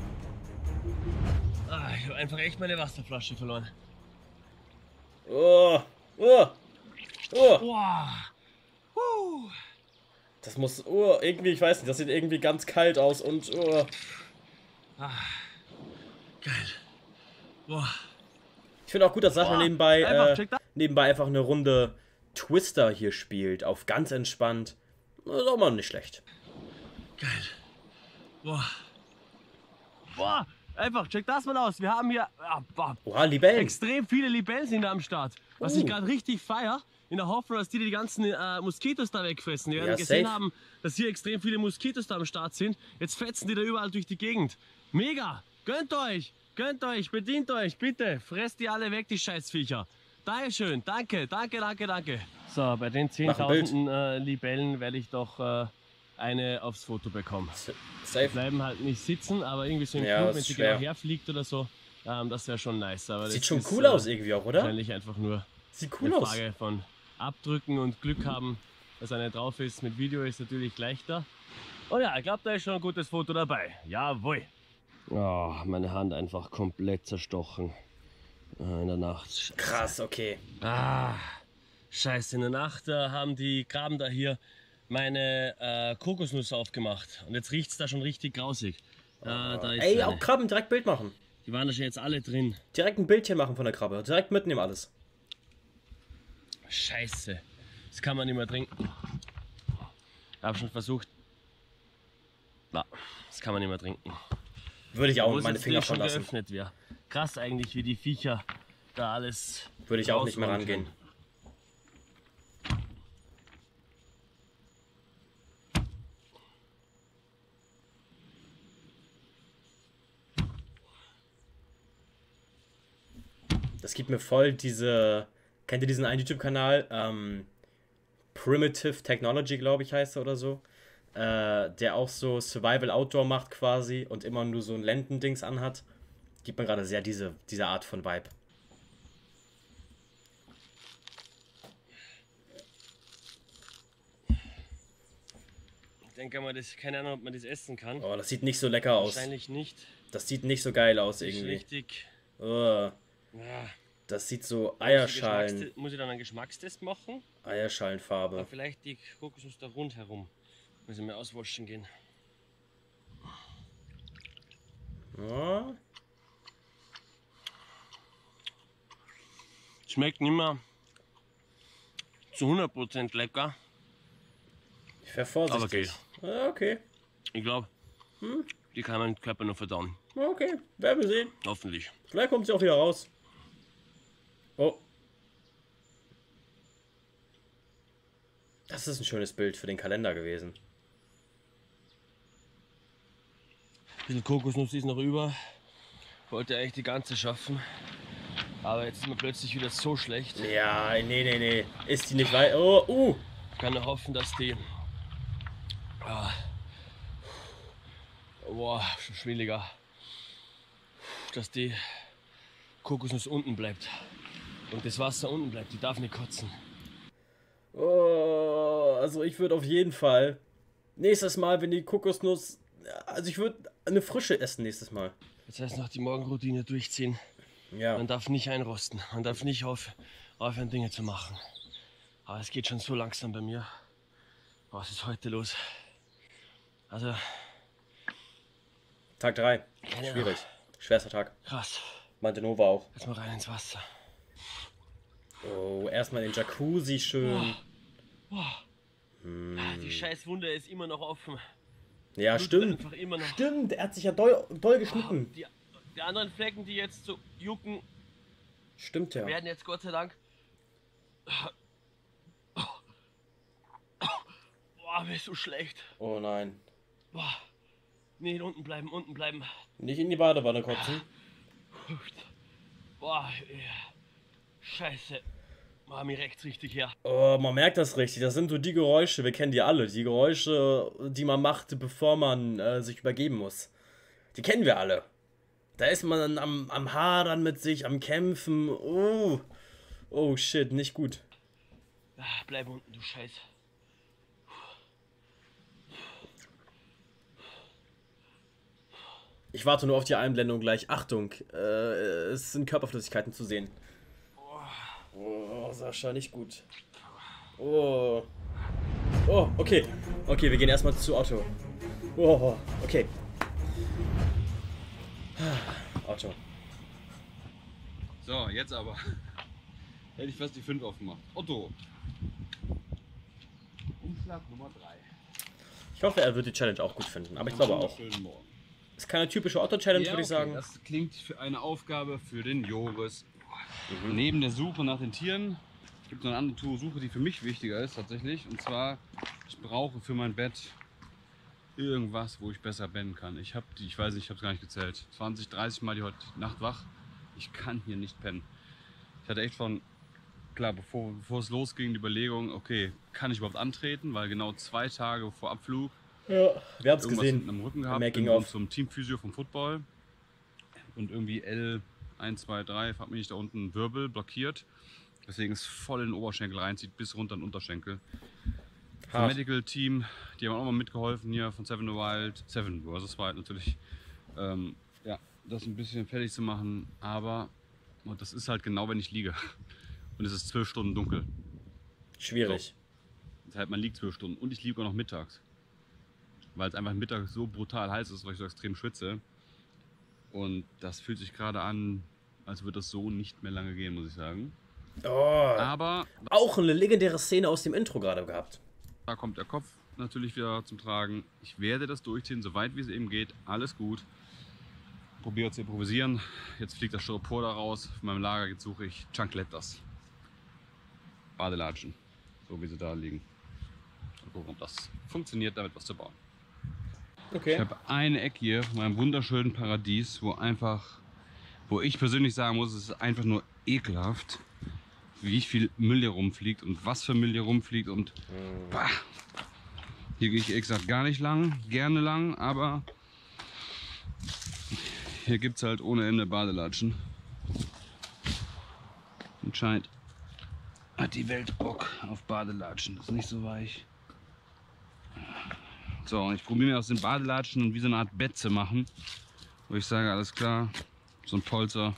Ah, ich habe einfach echt meine Wasserflasche verloren. Oh, oh, oh. Boah. Uh. Das muss. Oh, irgendwie, ich weiß nicht, das sieht irgendwie ganz kalt aus und. Oh. Geil. Boah. Ich finde auch gut, dass Sascha Boah, nebenbei, einfach, äh, check das. nebenbei einfach eine Runde Twister hier spielt. Auf ganz entspannt. Das ist auch mal nicht schlecht. Geil. Boah. Boah. Einfach, check das mal aus. Wir haben hier ah, boah, Oha, Libellen. extrem viele Libellen sind da am Start. Was Oh. ich gerade richtig feier, in der Hoffnung, dass die die ganzen äh, Moskitos da wegfressen. Wir Ja, werden gesehen safe. haben, dass hier extrem viele Moskitos da am Start sind. Jetzt fetzen die da überall durch die Gegend. Mega. Gönnt euch. Gönnt euch. Bedient euch. Bitte. Fresst die alle weg, die Scheißviecher. Dankeschön. Danke. Danke, danke, danke. So, bei den Mach ein Bild. zehntausenden äh, Libellen werde ich doch äh, eine aufs Foto bekommen. Safe. Bleiben halt nicht sitzen, aber irgendwie so ein Ja, Flug, das wenn ist sie schwer. genau herfliegt oder so, ähm, das wäre schon nice. Aber Sieht das schon ist, cool äh, aus irgendwie auch, oder? Wahrscheinlich einfach nur Sieht cool eine aus. Frage von Abdrücken und Glück haben, dass eine drauf ist. Mit Video ist natürlich leichter. Oh ja, ich glaube, da ist schon ein gutes Foto dabei. Jawohl. Oh, meine Hand einfach komplett zerstochen. Äh, in der Nacht. Krass, okay. Ah, scheiße, in der Nacht äh, haben die Graben da hier meine äh, Kokosnuss aufgemacht. Und jetzt riecht es da schon richtig grausig. Äh, da ist Ey, eine. auch Krabben, direkt Bild machen. Die waren da schon jetzt alle drin. Direkt ein Bildchen machen von der Krabbe. Direkt mitnehmen alles. Scheiße. Das kann man nicht mehr trinken. Ich habe schon versucht. Na, das kann man nicht mehr trinken. Würde ich auch Obwohl mit meine es Finger jetzt von schon lassen. geöffnet wäre. Krass eigentlich, wie die Viecher da alles. Würde ich auch nicht mehr rausholen rangehen. Das gibt mir voll diese... Kennt ihr diesen einen YouTube-Kanal? Ähm, Primitive Technology, glaube ich, heißt er oder so. Äh, der auch so Survival Outdoor macht quasi und immer nur so ein Lendendings anhat. Gibt mir gerade sehr diese, diese Art von Vibe. Ich denke mal, das, keine Ahnung, ob man das essen kann. Oh, das sieht nicht so lecker aus. Wahrscheinlich nicht. Das sieht nicht so geil aus Das ist irgendwie. richtig. Oh, Ja. das sieht so Muss ich Eierschalen, Geschmackste- Muss ich dann einen Geschmackstest machen? Aber Eierschalenfarbe. vielleicht die Kokosnuss da rundherum. Muss ich mal auswaschen gehen. Ja. Schmeckt nicht mehr zu hundert Prozent lecker. Ich wäre vorsichtig. Aber geht. Ah, okay. Ich glaube, die kann mein Körper noch verdauen. Okay, werden wir sehen. Hoffentlich. Vielleicht kommt sie auch wieder raus. Oh. Das ist ein schönes Bild für den Kalender gewesen. Ein bisschen Kokosnuss ist noch über. Wollte eigentlich die ganze schaffen. Aber jetzt ist mir plötzlich wieder so schlecht. Ja, nee, nee, nee. Ist die nicht weit? Oh, uh. Ich kann nur hoffen, dass die... Ah, boah, schon schwieriger. Dass die Kokosnuss unten bleibt. Und das Wasser unten bleibt. Die darf nicht kotzen. Oh, also ich würde auf jeden Fall nächstes Mal, wenn die Kokosnuss... Also ich würde eine frische essen nächstes Mal. Jetzt heißt noch die Morgenroutine durchziehen. Ja. Man darf nicht einrosten. Man darf nicht auf, aufhören, Dinge zu machen. Aber es geht schon so langsam bei mir. Was ist heute los? Also, Tag drei. Keine Schwierig. Schwerster Tag. krass. Meinte Nova auch. Jetzt mal rein ins Wasser. Oh, erstmal den Jacuzzi schön. Ah, die scheiß Wunde ist immer noch offen. Ja, Blutet stimmt. Einfach immer noch. Stimmt, er hat sich ja doll, doll geschnitten. Die, die anderen Flecken, die jetzt so jucken, Stimmt ja. werden jetzt Gott sei Dank. Boah, mir ist so schlecht. Oh nein. Boah. Nee, unten bleiben, unten bleiben. Nicht in die Badewanne kotzen. Boah, ja. Scheiße. Boah, mir rechts richtig her. Oh, man merkt das richtig. Das sind so die Geräusche, wir kennen die alle. Die Geräusche, die man macht, bevor man äh, sich übergeben muss. Die kennen wir alle. Da ist man dann am, am Hadern mit sich, am Kämpfen. Oh. Oh shit, nicht gut. Ah, bleib unten, du Scheiß. Ich warte nur auf die Einblendung gleich. Achtung, äh, es sind Körperflüssigkeiten zu sehen. Oh, Sascha, nicht gut. Oh. Oh, okay. Okay, wir gehen erstmal zu Otto. Oh, okay. Otto. So, jetzt aber. Hätte ich fast die fünf aufgemacht. Otto. Umschlag Nummer drei. Ich hoffe, er wird die Challenge auch gut finden, aber ich glaube auch. Schönen Morgen. Ist keine typische Otto-Challenge, Ja, würde ich okay, sagen. das klingt für eine Aufgabe für den Joris. Neben der Suche nach den Tieren gibt es noch eine andere Suche, die für mich wichtiger ist tatsächlich. Und zwar, ich brauche für mein Bett irgendwas, wo ich besser pennen kann. Ich habe die, ich weiß nicht, ich habe es gar nicht gezählt, zwanzig, dreißig Mal die heute Nacht wach. Ich kann hier nicht pennen. Ich hatte echt von, klar, bevor, bevor es losging, die Überlegung, okay, kann ich überhaupt antreten? Weil genau zwei Tage vor Abflug Ja, wir haben es irgendwas gesehen. hinten am Rücken gehabt, Making bin of. zum Teamphysio vom Football und irgendwie L eins, zwei, drei, fragt mich nicht, da unten einen Wirbel blockiert, deswegen es voll in den Oberschenkel reinzieht, bis runter in den Unterschenkel. Das Hart. Medical Team, die haben auch mal mitgeholfen hier von Seven Wild, Seven versus Wild natürlich, ähm, ja, das ein bisschen fertig zu machen, aber und das ist halt genau, wenn ich liege und es ist zwölf Stunden dunkel. Schwierig. Das heißt, man liegt zwölf Stunden und ich liege auch noch mittags. Weil es einfach mittags so brutal heiß ist, weil ich so extrem schwitze. Und das fühlt sich gerade an, als würde das so nicht mehr lange gehen, muss ich sagen. Oh. Aber Auch eine legendäre Szene aus dem Intro gerade gehabt. da kommt der Kopf natürlich wieder zum Tragen. Ich werde das durchziehen, so weit wie es eben geht. Alles gut. probiere zu improvisieren. Jetzt fliegt das Styropor da raus. Von meinem Lager jetzt suche ich Chanclettas. Badelatschen. So wie sie da liegen. Mal gucken, ob das funktioniert, damit was zu bauen. Okay. Ich habe eine Ecke hier von meinem wunderschönen Paradies, wo einfach, wo ich persönlich sagen muss, es ist einfach nur ekelhaft, wie viel Müll hier rumfliegt und was für Müll hier rumfliegt und bah. Hier gehe ich ehrlich gesagt gar nicht lang, gerne lang, aber hier gibt es halt ohne Ende Badelatschen. Anscheinend hat die Welt Bock auf Badelatschen, das ist nicht so weich. So, und ich probiere mir aus den Badelatschen wie so eine Art Bett zu machen, wo ich sage, alles klar, so ein Polster.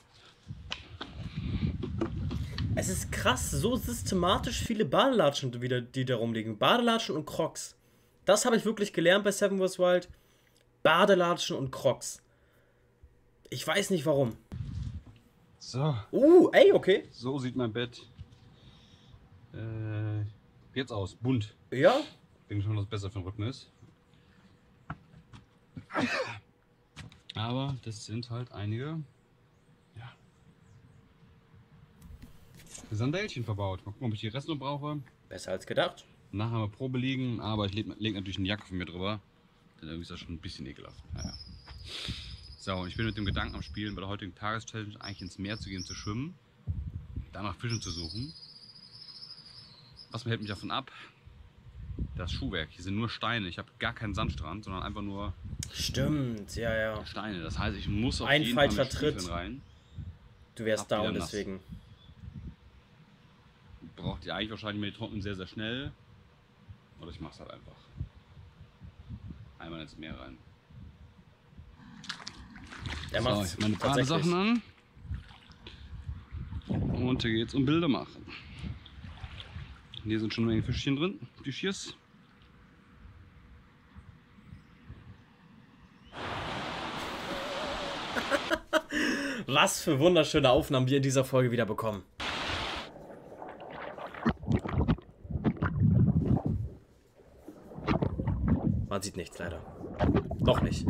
Es ist krass, so systematisch viele Badelatschen, wieder, die da rumliegen. Badelatschen und Crocs. Das habe ich wirklich gelernt bei Seven Wars Wild. Badelatschen und Crocs. Ich weiß nicht warum. So. Uh, ey, okay. So sieht mein Bett äh, jetzt aus, bunt. Ja. Ich denke schon, dass es besser für den Rücken ist. Aber das sind halt einige ja, Sandälchen verbaut. Mal gucken, ob ich die Reste noch brauche. Besser als gedacht. Nachher mal Probe liegen, aber ich lege leg natürlich eine Jacke von mir drüber. Denn irgendwie ist das schon ein bisschen ekelhaft. Naja. So, und ich bin mit dem Gedanken am Spielen, bei der heutigen Tageschallenge eigentlich ins Meer zu gehen, zu schwimmen, danach Fischen zu suchen. Was hält mich davon ab? Das Schuhwerk. Hier sind nur Steine. Ich habe gar keinen Sandstrand, sondern einfach nur Stimmt, ja, ja. Steine. Das heißt, ich muss auf Ein jeden Fall falscher mit Stiefeln Tritt. rein. Du wärst Habt ihr down, nass? deswegen. Braucht ihr eigentlich wahrscheinlich mit die trocknen sehr, sehr schnell. Oder ich mach's halt einfach. Einmal ins Meer rein. Der So, macht's ich meine tatsächlich. Badesachen an. Und hier geht's um Bilder machen. Hier sind schon ein wenig Fischchen drin, Fischchen. Was für wunderschöne Aufnahmen wir in dieser Folge wieder bekommen. Man sieht nichts leider. Noch nicht.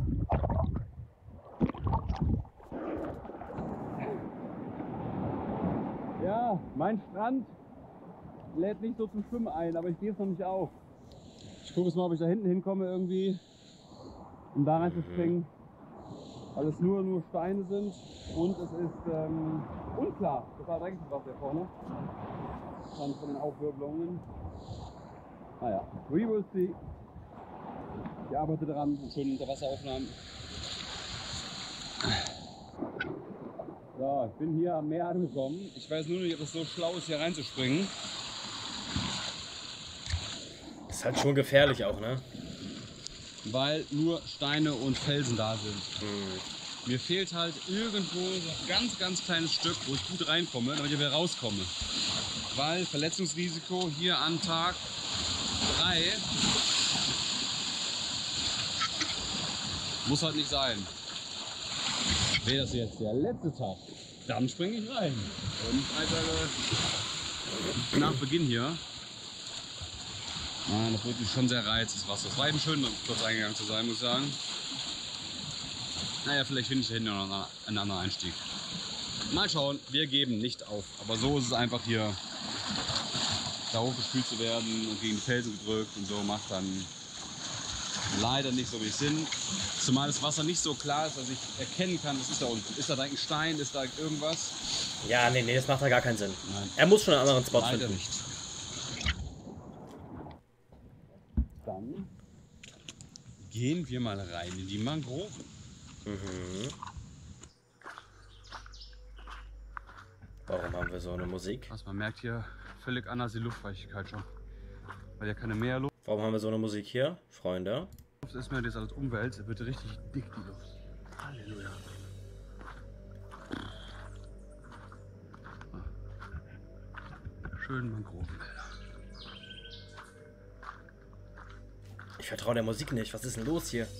Ja, mein Strand lädt nicht so zum Schwimmen ein, aber ich gehe es noch nicht auf. Ich gucke jetzt mal, ob ich da hinten hinkomme irgendwie, um da reinzuspringen. Weil es nur, nur Steine sind und es ist ähm, unklar. Das war eigentlich was hier vorne. Von, von den Aufwirbelungen. Naja, we will see. Ich arbeite daran, schön Unterwasseraufnahmen. So, ich bin hier am Meer angekommen. Ich weiß nur nicht, ob es so schlau ist, hier reinzuspringen. Ist halt schon gefährlich auch, ne? Weil nur Steine und Felsen da sind. Hm. Mir fehlt halt irgendwo so ein ganz, ganz kleines Stück, wo ich gut reinkomme, damit ich wieder rauskomme. Weil Verletzungsrisiko hier an Tag drei muss halt nicht sein. Wäre das jetzt der letzte Tag, dann springe ich rein. Und drei Tage nach Beginn hier. Nein, das wird mich schon sehr reiz, das Wasser. Es war eben schön, kurz eingegangen zu sein, muss ich sagen. Naja, vielleicht finde ich da hinten noch einen anderen Einstieg. Mal schauen, wir geben nicht auf. Aber so ist es einfach hier, da hochgespült zu werden und gegen die Felsen gedrückt und so macht dann leider nicht so wie es sind. Zumal das Wasser nicht so klar ist, dass ich erkennen kann, was ist da unten. Ist da eigentlich Stein, ist da irgendwas? Ja, nee, nee, das macht ja gar keinen Sinn. Nein. Er muss schon einen anderen Spot Leider finden. nicht. Dann gehen wir mal rein in die Mangroven. Mhm. Warum haben wir so eine Musik? Was man merkt hier völlig anders die Luftfeuchtigkeit schon. Weil ja keine Meerluft Warum haben wir so eine Musik hier, Freunde? ist mehr, das alles Umwelt, wird richtig dick die Luft. Halleluja. Schön Mangrovenwälder. Ich vertraue der Musik nicht. Was ist denn los hier?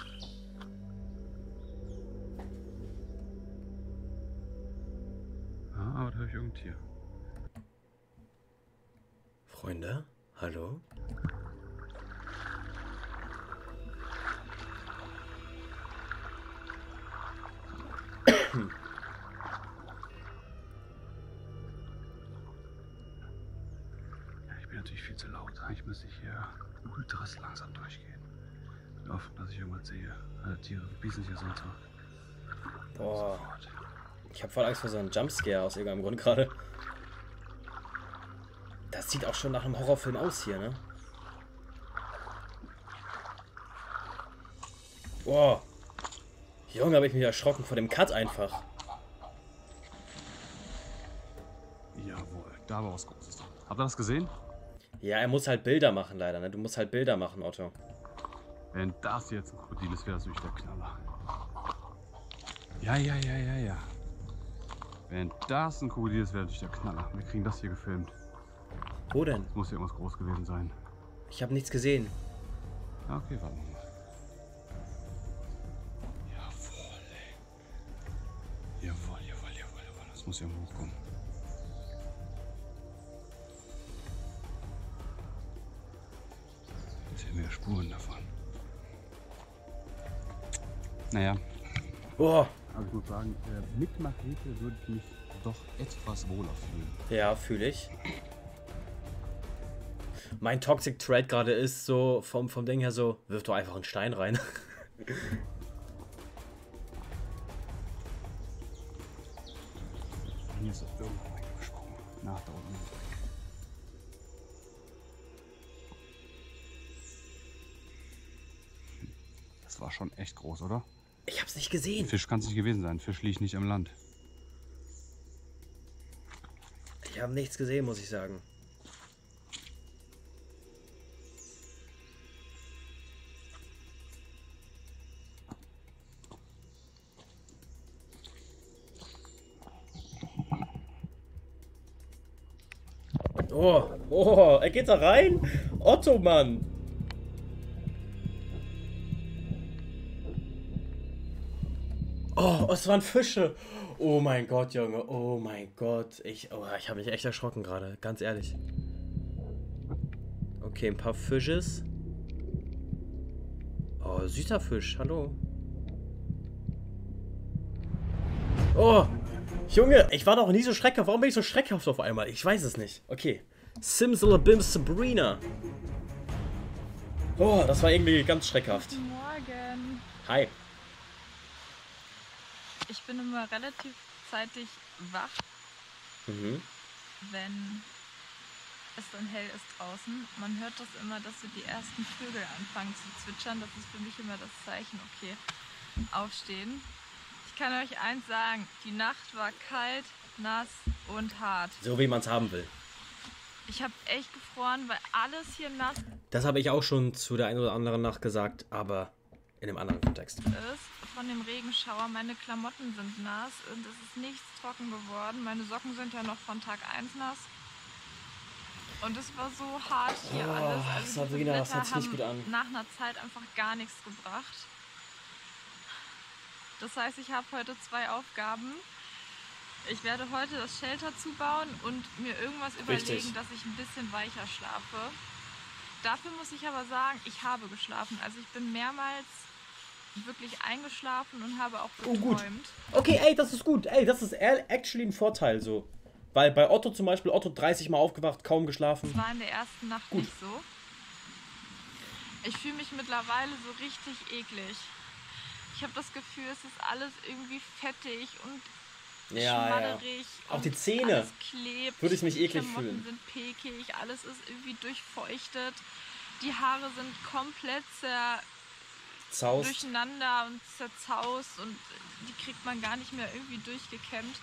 Ja, aber da höre ich irgendein Tier. Freunde, hallo? natürlich viel zu laut. Eigentlich müsste ich hier ultra langsam durchgehen. Ich hoffe, dass ich irgendwas sehe. Alle Tiere beißen sich ja sonst so. Boah. Ich habe voll Angst vor so einem Jumpscare aus irgendeinem Grund gerade. Das sieht auch schon nach einem Horrorfilm aus hier, ne? Boah. Junge, habe ich mich erschrocken vor dem Cut einfach. Jawohl, da war was Großes. Habt ihr das gesehen? Ja, er muss halt Bilder machen, leider, ne? Du musst halt Bilder machen, Otto. Wenn das jetzt ein Krokodil ist, wäre das natürlich der Knaller. Ja, ja, ja, ja, ja. Wenn das ein Krokodil ist, wäre natürlich der Knaller. Wir kriegen das hier gefilmt. Wo denn? Das muss ja irgendwas groß gewesen sein. Ich habe nichts gesehen. Ja, okay, warte mal. Jawohl, ey. Jawohl, jawohl, jawohl, jawohl. Das muss ja hochkommen. Jetzt sehen wir Spuren davon. Naja. Boah. Also ich muss sagen, mit Machete würde ich mich doch etwas wohler fühlen. Ja, fühle ich. Mein Toxic Trade gerade ist so vom, vom Ding her so, wirf doch einfach einen Stein rein. Hier ist das irgendwo reingesprungen. Nach da unten. Das war schon echt groß, oder? Ich hab's nicht gesehen. Fisch kann es nicht gewesen sein. Fisch liegt nicht am Land. Ich habe nichts gesehen, muss ich sagen. Oh, oh, er geht da rein? Otto, Mann. Oh, es waren Fische. Oh mein Gott, Junge. Oh mein Gott. Ich, oh, ich habe mich echt erschrocken gerade. Ganz ehrlich. Okay, ein paar Fisches. Oh, süßer Fisch. Hallo. Oh, Junge. Ich war noch nie so schreckhaft. Warum bin ich so schreckhaft auf einmal? Ich weiß es nicht. Okay. Simsalabim Sabrina. Oh, das war irgendwie ganz schreckhaft. Guten Morgen. Hi. Ich bin immer relativ zeitig wach, Mhm. wenn es dann hell ist draußen. Man hört das immer, dass so die ersten Vögel anfangen zu zwitschern. Das ist für mich immer das Zeichen, okay, aufstehen. Ich kann euch eins sagen, die Nacht war kalt, nass und hart. So wie man es haben will. Ich habe echt gefroren, weil alles hier nass Das habe ich auch schon zu der einen oder anderen Nacht gesagt, aber in einem anderen Kontext. ist. Von dem Regenschauer, meine Klamotten sind nass und es ist nichts trocken geworden. Meine Socken sind ja noch von Tag eins nass. Und es war so hart hier Oh, alles. Also Sabrina, diese das hört sich Blätter nicht gut haben an. nach einer Zeit einfach gar nichts gebracht. Das heißt, ich habe heute zwei Aufgaben. Ich werde heute das Shelter zubauen und mir irgendwas überlegen, Richtig. dass ich ein bisschen weicher schlafe. Dafür muss ich aber sagen, ich habe geschlafen. Also ich bin mehrmals wirklich eingeschlafen und habe auch Oh, gut. geträumt. Okay, ey, das ist gut. Ey, das ist actually ein Vorteil so. Weil bei Otto zum Beispiel, Otto dreißig Mal aufgewacht, kaum geschlafen. Das war in der ersten Nacht Gut. nicht so. Ich fühle mich mittlerweile so richtig eklig. Ich habe das Gefühl, es ist alles irgendwie fettig und Ja, ja. schmadderig. Auch und die Zähne alles klebt. würde ich mich Die eklig Klamotten fühlen. sind pekig, alles ist irgendwie durchfeuchtet. Die Haare sind komplett zer Zaust. durcheinander und zerzaust und die kriegt man gar nicht mehr irgendwie durchgekämmt.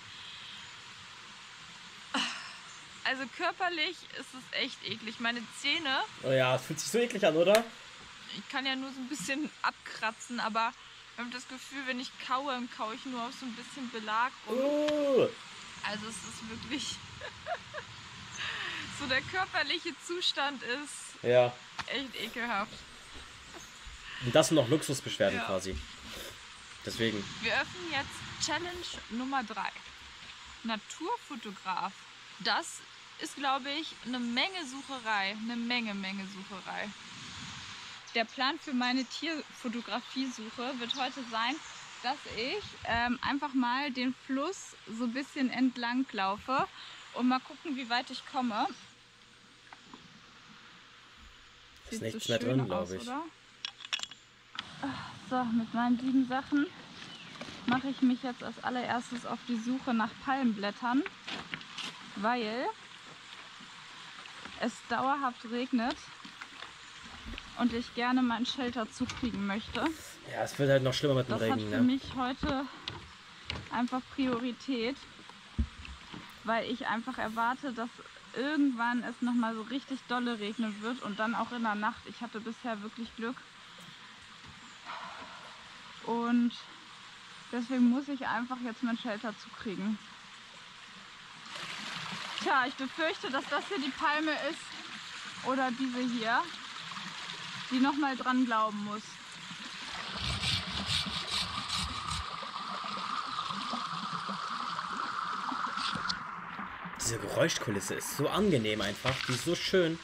Also körperlich ist es echt eklig. Meine Zähne, Oh ja, es fühlt sich so eklig an, oder? ich kann ja nur so ein bisschen abkratzen, aber ich habe das Gefühl, wenn ich kaue, dann kaue ich nur auf so ein bisschen Belag rum. Oh. Also es ist wirklich so, der körperliche Zustand ist Ja. echt ekelhaft. Und das sind noch Luxusbeschwerden Ja. quasi. Deswegen. Wir öffnen jetzt Challenge Nummer drei. Naturfotograf. Das ist, glaube ich, eine Menge Sucherei. Eine Menge, Menge Sucherei. Der Plan für meine Tierfotografie-Suche wird heute sein, dass ich ähm, einfach mal den Fluss so ein bisschen entlang laufe und mal gucken, wie weit ich komme. Sieht nichts so mehr schön drin, glaub aus, ich. oder? So, mit meinen sieben Sachen mache ich mich jetzt als allererstes auf die Suche nach Palmblättern, weil es dauerhaft regnet und ich gerne mein Shelter zukriegen möchte. Ja, es wird halt noch schlimmer mit dem Das hat Regen, für ne? mich heute einfach Priorität, weil ich einfach erwarte, dass irgendwann es nochmal so richtig dolle regnen wird und dann auch in der Nacht. Ich hatte bisher wirklich Glück und deswegen muss ich einfach jetzt mein Shelter zukriegen. Tja, ich befürchte, dass das hier die Palme ist oder diese hier, die nochmal dran glauben muss. Diese Geräuschkulisse ist so angenehm einfach, die ist so schön.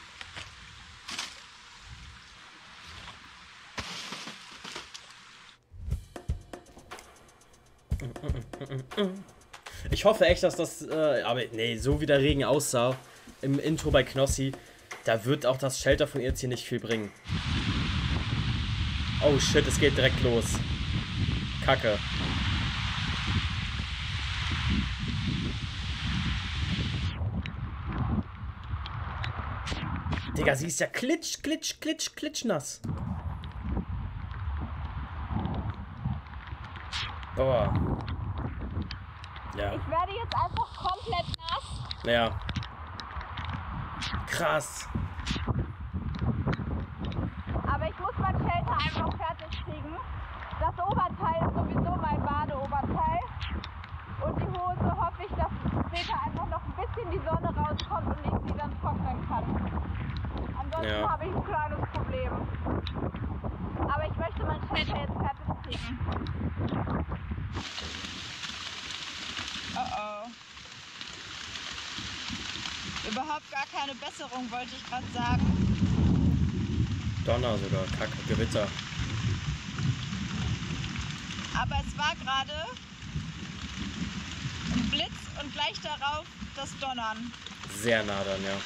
Ich hoffe echt, dass das, äh, aber nee, so wie der Regen aussah im Intro bei Knossi, da wird auch das Shelter von ihr jetzt hier nicht viel bringen. Oh shit, es geht direkt los. Kacke. Digga, sie ist ja klitsch, klitsch, klitsch, klitschnass. Boah. Ja. Ich werde jetzt einfach komplett nass. Ja. Krass. Aber ich muss mein Shelter einfach fertig kriegen. Das Oberteil ist sowieso mein Badeoberteil. Und die Hose hoffe ich, dass später einfach noch ein bisschen die Sonne rauskommt und ich sie dann trocknen kann. Ansonsten Ja. habe ich ein kleines Problem. Aber ich möchte mein Shelter jetzt fertig kriegen. Oh oh. Überhaupt gar keine Besserung, wollte ich gerade sagen. Donner sogar, Kacke, Gewitter. Aber es war gerade ein Blitz und gleich darauf das Donnern. Sehr nah dann, ja.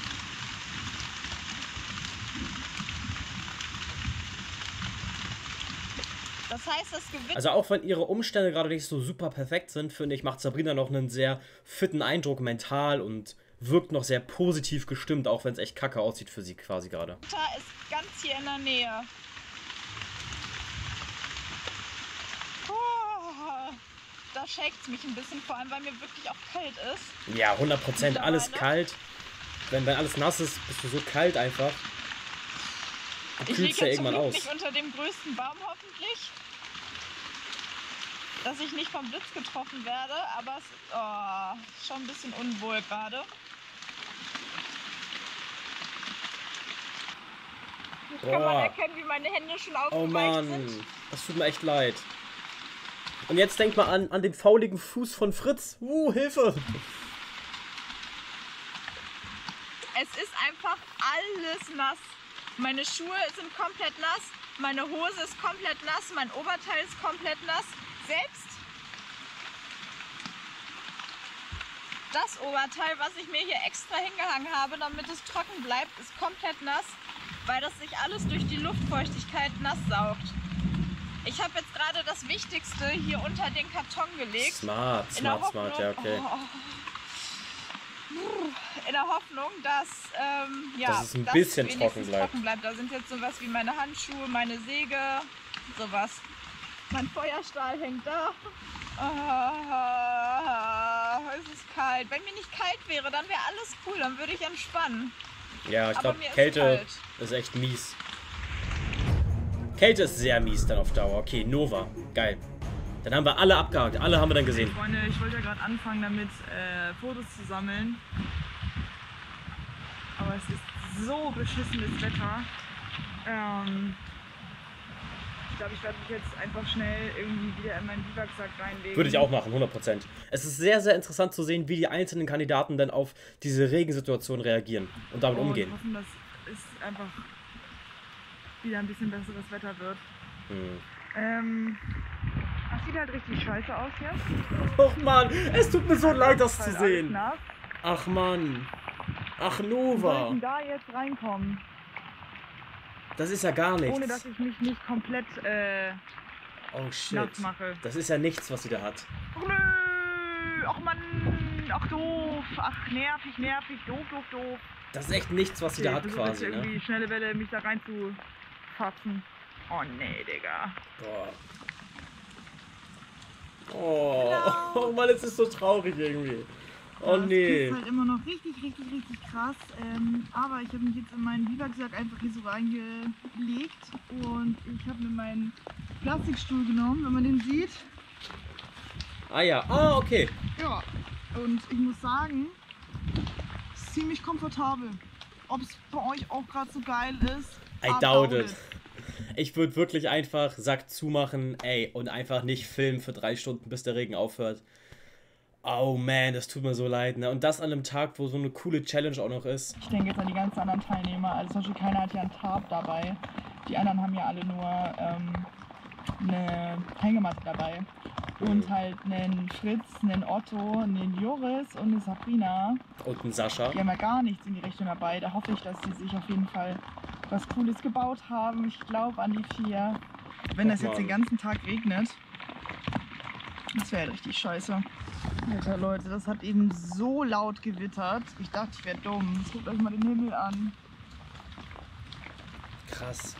Das heißt, das Gewitter... Also auch wenn ihre Umstände gerade nicht so super perfekt sind, finde ich, macht Sabrina noch einen sehr fitten Eindruck mental und wirkt noch sehr positiv gestimmt, auch wenn es echt kacke aussieht für sie quasi gerade. ist ganz hier in der Nähe. Oh, da shakt es mich ein bisschen, vor allem weil mir wirklich auch kalt ist. Ja, hundert Prozent, alles Mittlerweile. kalt. Wenn, wenn alles nass ist, bist du so kalt einfach. Du Ich kühlst liege ja jetzt zum irgendwann Glück aus. nicht unter dem größten Baum hoffentlich. Dass ich nicht vom Blitz getroffen werde, aber es ist oh, schon ein bisschen unwohl gerade. Jetzt kann man Boah. erkennen, wie meine Hände schon Oh aufgeweicht Mann, sind. das tut mir echt leid. Und jetzt denk mal an, an den fauligen Fuß von Fritz. Uh, Hilfe! Es ist einfach alles nass. Meine Schuhe sind komplett nass, meine Hose ist komplett nass, mein Oberteil ist komplett nass. Selbst das Oberteil, was ich mir hier extra hingehangen habe, damit es trocken bleibt, ist komplett nass, weil das sich alles durch die Luftfeuchtigkeit nass saugt. Ich habe jetzt gerade das Wichtigste hier unter den Karton gelegt. Smart, In der smart, smart, ja, okay. Oh, in der Hoffnung, dass, ähm, ja, Dass es ein dass bisschen wenigstens trocken bleibt. trocken bleibt. Da sind jetzt sowas wie meine Handschuhe, meine Säge, sowas. Mein Feuerstahl hängt da. Oh, es ist kalt. Wenn mir nicht kalt wäre, dann wäre alles cool, dann würde ich entspannen. Ja, ich Aber glaube, mir ist Kälte kalt. ist echt mies. Kälte ist sehr mies dann auf Dauer. Okay, Nova. Geil. Dann haben wir alle abgehakt. Alle haben wir dann gesehen. Freunde, ich wollte ja gerade anfangen damit, äh, Fotos zu sammeln. Aber es ist so beschissenes Wetter. Ähm, ich glaube, ich werde mich jetzt einfach schnell irgendwie wieder in meinen Biwaksack reinlegen. Würde ich auch machen, hundert Prozent. Es ist sehr, sehr interessant zu sehen, wie die einzelnen Kandidaten dann auf diese Regensituation reagieren und damit und umgehen. hoffen, dass es einfach wieder ein bisschen besseres Wetter wird. Hm. Ähm, das sieht halt richtig scheiße aus hier. Och Mann, es tut mir so leid, das Ist zu halt alles sehen. nass. Ach Mann. Ach Wie soll ich Nova. denn da jetzt reinkommen? Das ist ja gar nichts. Ohne dass ich mich nicht komplett äh, Oh shit. nass mache. Das ist ja nichts, was sie da hat. Ach nö, ach Mann, ach doof, ach nervig, nervig, doof, doof, doof. Das ist echt nichts, was sie da hat ich versuche quasi, jetzt ne? irgendwie schnelle Welle, mich da reinzufassen. Oh nee, Digga. Boah. Oh, oh Mann, es ist so traurig irgendwie. Oh Ja, nee. Das ist halt immer noch richtig, richtig, richtig krass. Ähm, aber ich habe mich jetzt in meinen Biwaksack einfach hier so reingelegt und ich habe mir meinen Plastikstuhl genommen, wenn man den sieht. Ah ja, ah okay. Ja, und ich muss sagen, es ist ziemlich komfortabel. Ob es bei euch auch gerade so geil ist, I doubt it. Ich würde wirklich einfach Sack zumachen, ey, und einfach nicht filmen für drei Stunden, bis der Regen aufhört. Oh man, das tut mir so leid, ne? Und das an einem Tag, wo so eine coole Challenge auch noch ist. Ich denke jetzt an die ganzen anderen Teilnehmer. Also zum Beispiel keiner hat ja einen Tarp dabei. Die anderen haben ja alle nur ähm, eine Hängematte dabei. Und halt einen Fritz, einen Otto, einen Joris und eine Sabrina. Und ein Sascha. Die haben ja gar nichts in die Richtung dabei. Da hoffe ich, dass sie sich auf jeden Fall was Cooles gebaut haben. Ich glaube an die vier. Wenn das jetzt den ganzen Tag regnet, das wäre richtig scheiße. Alter Leute, das hat eben so laut gewittert. Ich dachte, ich wäre dumm. Guckt euch mal den Himmel an. Krass.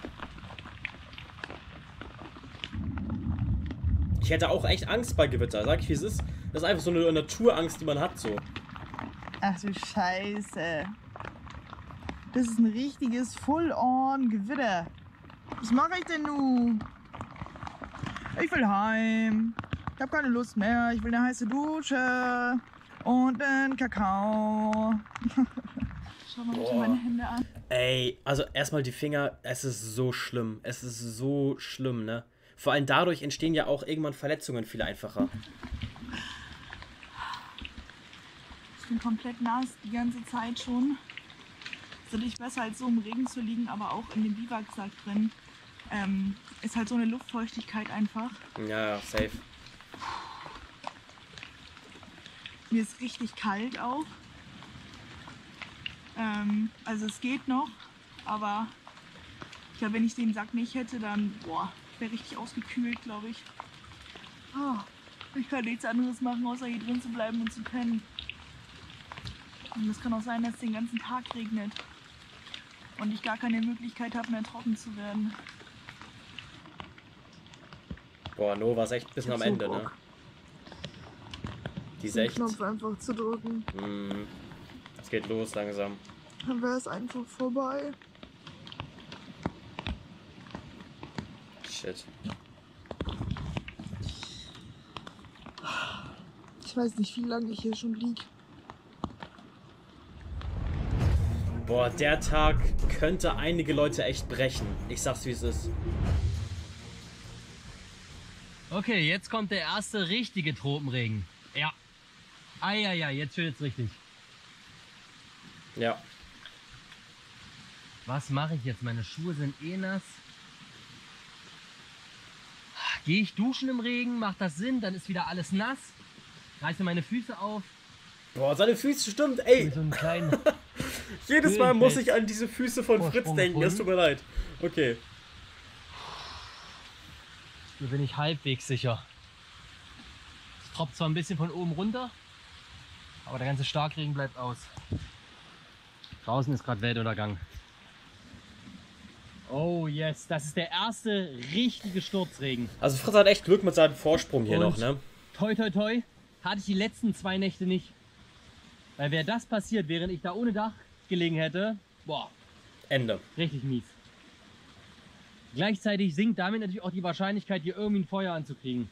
Ich hätte auch echt Angst bei Gewitter, sag ich wie es ist. Das ist einfach so eine Naturangst, die man hat so. Ach du Scheiße. Das ist ein richtiges Full-on-Gewitter. Was mache ich denn nun? Ich will heim. Ich habe keine Lust mehr. Ich will eine heiße Dusche. Und einen Kakao. Schau mal bitte meine Hände an. Ey, also erstmal die Finger, es ist so schlimm. Es ist so schlimm, ne? Vor allem dadurch entstehen ja auch irgendwann Verletzungen viel einfacher. Ich bin komplett nass die ganze Zeit schon. Ist natürlich besser als so im Regen zu liegen, aber auch in dem Biwaksack drin ähm, ist halt so eine Luftfeuchtigkeit einfach. Ja, ja, safe. Mir ist richtig kalt auch. Ähm, also es geht noch, aber ich glaube, wenn ich den Sack nicht hätte, dann boah, ich wäre richtig ausgekühlt, glaube ich. Oh, ich kann nichts anderes machen, außer hier drin zu bleiben und zu pennen. Und es kann auch sein, dass es den ganzen Tag regnet und ich gar keine Möglichkeit habe, mehr trocken zu werden. Boah, Nova ist echt ein bisschen am Ende, ne? Die ist echt... Knopf einfach zu drücken, Mm, es geht los langsam. dann wäre es einfach vorbei. Shit. Ich weiß nicht, wie lange ich hier schon liege. Boah, der Tag könnte einige Leute echt brechen. Ich sag's wie es ist. Okay, jetzt kommt der erste richtige Tropenregen. Ja. Eieiei, jetzt schön jetzt richtig. Ja. Was mache ich jetzt? Meine Schuhe sind eh nass. Gehe ich duschen im Regen? Macht das Sinn? Dann ist wieder alles nass. Reiße meine Füße auf. Boah, seine Füße, stimmt, ey. So einen kleinen Jedes Mal muss ich Höhenfeld- an diese Füße von Fritz Vorsprung denken, es tut mir leid. Okay. Hier bin ich halbwegs sicher. Es tropft zwar ein bisschen von oben runter, aber der ganze Starkregen bleibt aus. Draußen ist gerade Weltuntergang. Oh yes, das ist der erste richtige Sturzregen. Also Fritz hat echt Glück mit seinem Vorsprung hier Und noch, ne? Toi toi toi, hatte ich die letzten zwei Nächte nicht. Weil wäre das passiert, während ich da ohne Dach gelegen hätte, boah, Ende. richtig mies. Gleichzeitig sinkt damit natürlich auch die Wahrscheinlichkeit, hier irgendwie ein Feuer anzukriegen.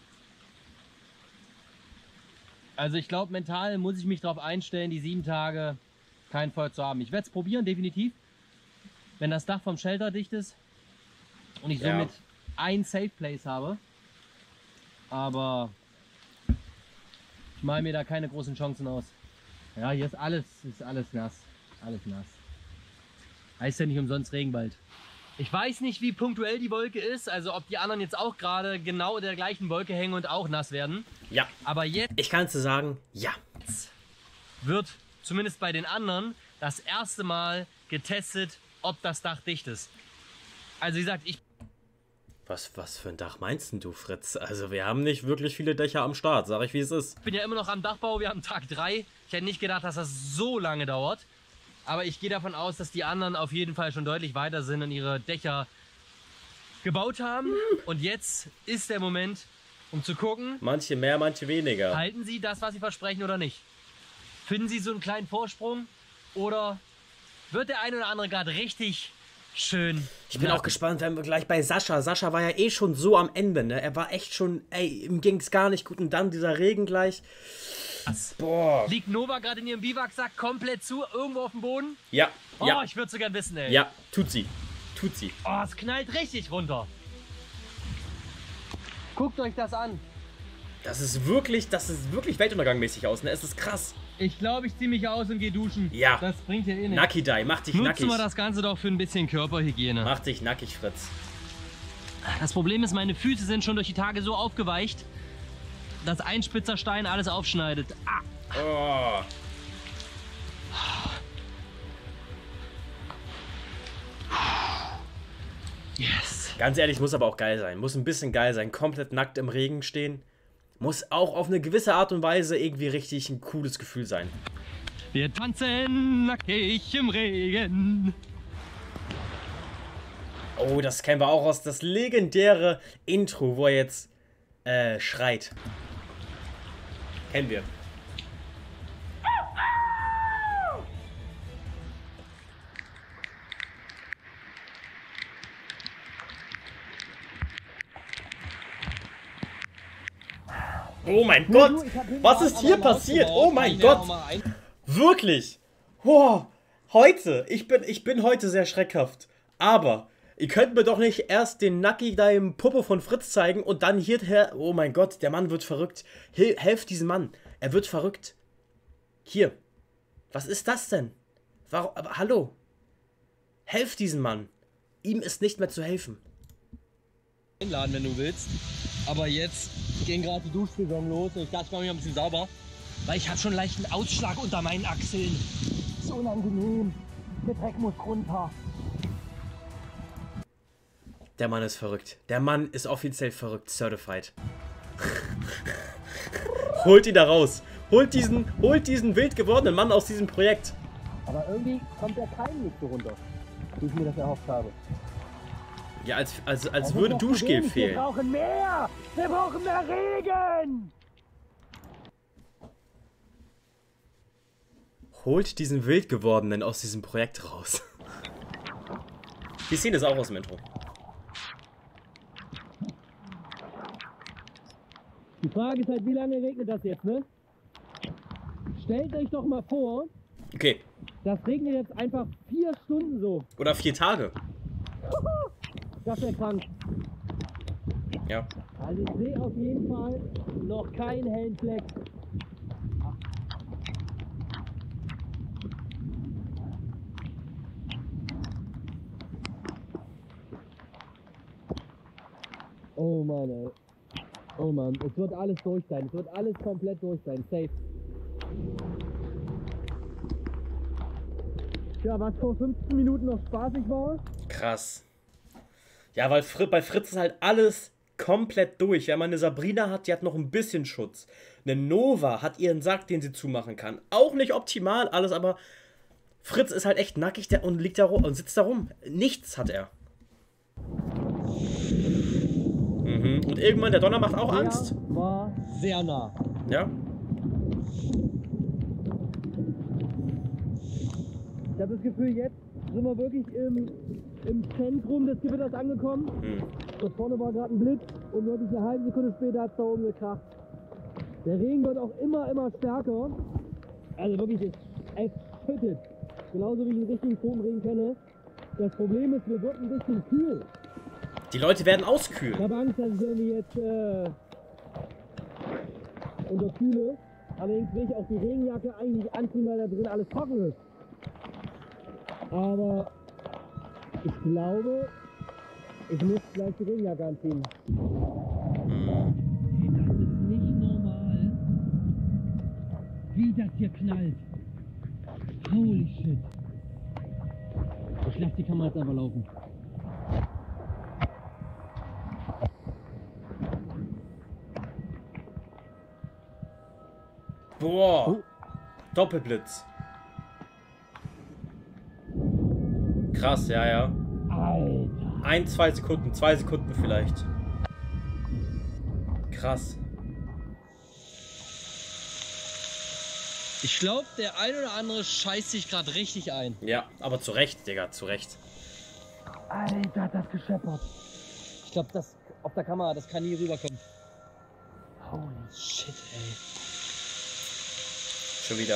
Also ich glaube, mental muss ich mich darauf einstellen, die sieben Tage kein Feuer zu haben. Ich werde es probieren, definitiv. Wenn das Dach vom Shelter dicht ist und ich Ja. somit ein Safe Place habe. Aber ich male mir da keine großen Chancen aus. Ja, hier ist alles, ist alles nass. Alles nass. Heißt ja nicht umsonst Regenwald. Ich weiß nicht, wie punktuell die Wolke ist, also ob die anderen jetzt auch gerade genau in der gleichen Wolke hängen und auch nass werden. Ja. Aber jetzt Ich kann es dir sagen, ja. wird zumindest bei den anderen das erste Mal getestet, ob das Dach dicht ist. Also wie gesagt, ich Was, was für ein Dach meinst denn du, Fritz? Also wir haben nicht wirklich viele Dächer am Start, sag ich wie es ist. bin ja immer noch am Dachbau, wir haben Tag drei. Ich hätte nicht gedacht, dass das so lange dauert. Aber ich gehe davon aus, dass die anderen auf jeden Fall schon deutlich weiter sind und ihre Dächer gebaut haben. Und jetzt ist der Moment, um zu gucken, Manche mehr, manche weniger. halten sie das, was sie versprechen oder nicht. Finden sie so einen kleinen Vorsprung oder wird der eine oder andere gerade richtig schön? Ich bin auch gespannt, wenn wir gleich bei Sascha. Sascha war ja eh schon so am Ende, ne? Er war echt schon, ey, ihm ging es gar nicht gut. Und dann dieser Regen gleich. Was? Boah. Liegt Nova gerade in ihrem Biwaksack komplett zu, irgendwo auf dem Boden? Ja, Oh, ja, ich würde so gern wissen, ey. ja, tut sie. Tut sie. Oh, es knallt richtig runter. Guckt euch das an. Das ist wirklich, das ist wirklich weltuntergangmäßig aus, ne? Es ist krass. Ich glaube, ich ziehe mich aus und gehe duschen. Ja. Das bringt ja eh nichts. Nucky Die, mach dich Nutzen nackig. wir das Ganze doch für ein bisschen Körperhygiene. Mach dich nackig, Fritz. Das Problem ist, meine Füße sind schon durch die Tage so aufgeweicht, dass ein spitzer Stein alles aufschneidet. Ah. Oh. Yes. Ganz ehrlich, muss aber auch geil sein. Muss ein bisschen geil sein. Komplett nackt im Regen stehen. Muss auch auf eine gewisse Art und Weise irgendwie richtig ein cooles Gefühl sein. Wir tanzen nackig im Regen. Oh, das kennen wir auch aus das legendäre Intro, wo er jetzt äh, schreit. Kennen wir. Oh mein Gott, was ist hier passiert? Oh mein Gott, wirklich. Oh, heute, ich bin, ich bin heute sehr schreckhaft. Aber ihr könnt mir doch nicht erst den Nucky da im Popo von Fritz zeigen und dann hierher. Oh mein Gott, der Mann wird verrückt. Hel helft diesem Mann, er wird verrückt. Hier, was ist das denn? Warum, aber, hallo, helft diesem Mann. Ihm ist nicht mehr zu helfen. Einladen, wenn du willst. Aber jetzt gehen gerade die Duschsaison los und ich dachte, ich mache mich ein bisschen sauber. Weil ich habe schon leicht einen Ausschlag unter meinen Achseln. So unangenehm. Der Dreck muss runter. Der Mann ist verrückt. Der Mann ist offiziell verrückt. Certified. Holt ihn da raus. Holt diesen, holt diesen wild gewordenen Mann aus diesem Projekt. Aber irgendwie kommt der Keim nicht so runter, wie ich mir das erhofft habe. Ja, als, als, als würde Duschgel fehlen. Wir brauchen mehr! Wir brauchen mehr Regen! Holt diesen wild gewordenen aus diesem Projekt raus. Die Szene ist auch aus dem Intro. Die Frage ist halt, wie lange regnet das jetzt, ne? Stellt euch doch mal vor, Okay. das regnet jetzt einfach vier Stunden so. Oder vier Tage. Das wäre krank. Ja. Also ich sehe auf jeden Fall noch keinen hellen Fleck. Oh Mann, ey. Oh Mann, es wird alles durch sein. Es wird alles komplett durch sein. Safe. Ja, was vor fünfzehn Minuten noch spaßig war. Krass. Ja, weil Fr bei Fritz ist halt alles komplett durch. Wenn man eine Sabrina hat, die hat noch ein bisschen Schutz. Eine Nova hat ihren Sack, den sie zumachen kann. Auch nicht optimal alles, aber Fritz ist halt echt nackig der und liegt da rum und sitzt da rum. Nichts hat er. Mhm. Und irgendwann, der Donner macht auch Angst. Der war sehr nah. Ja. Ich habe das Gefühl, jetzt sind wir wirklich im, im Zentrum des Gewitters angekommen. Mhm. Da vorne war gerade ein Blitz und wirklich eine halbe Sekunde später hat es da oben gekracht. Der Regen wird auch immer, immer stärker. Also wirklich, es schüttet. Genauso wie ich einen richtigen Pfotenregen kenne. Das Problem ist, mir wird ein bisschen kühl. Die Leute werden Ich auskühlen. habe Angst, dass ich irgendwie jetzt äh, unterkühle. Allerdings will ich auch die Regenjacke eigentlich anziehen, weil da drin alles trocken ist. Aber ich glaube, ich muss gleich die Regenjacke anziehen. Das ist nicht normal, wie das hier knallt. Holy shit. Ich lasse die Kamera jetzt einfach laufen. Boah. Oh. Doppelblitz. Krass, ja, ja. Alter. Ein, zwei Sekunden, zwei Sekunden vielleicht. Krass. Ich glaube, der ein oder andere scheißt sich gerade richtig ein. Ja, aber zu Recht, Digga, zu Recht. Alter, hat das gescheppert. Ich glaube, das auf der Kamera, das kann nie rüberkommen. Holy shit, ey. Schon wieder.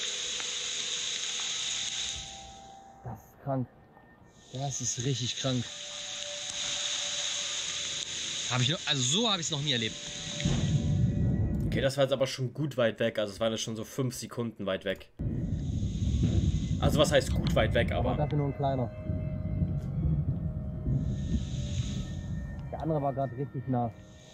Das ist krank. Das ist richtig krank. Hab ich noch, also so habe ich es noch nie erlebt. Okay, das war jetzt aber schon gut weit weg. Also es waren jetzt schon so fünf Sekunden weit weg. Also was heißt gut weit weg, Aber aber... dafür nur ein kleiner. Der andere war gerade richtig nah.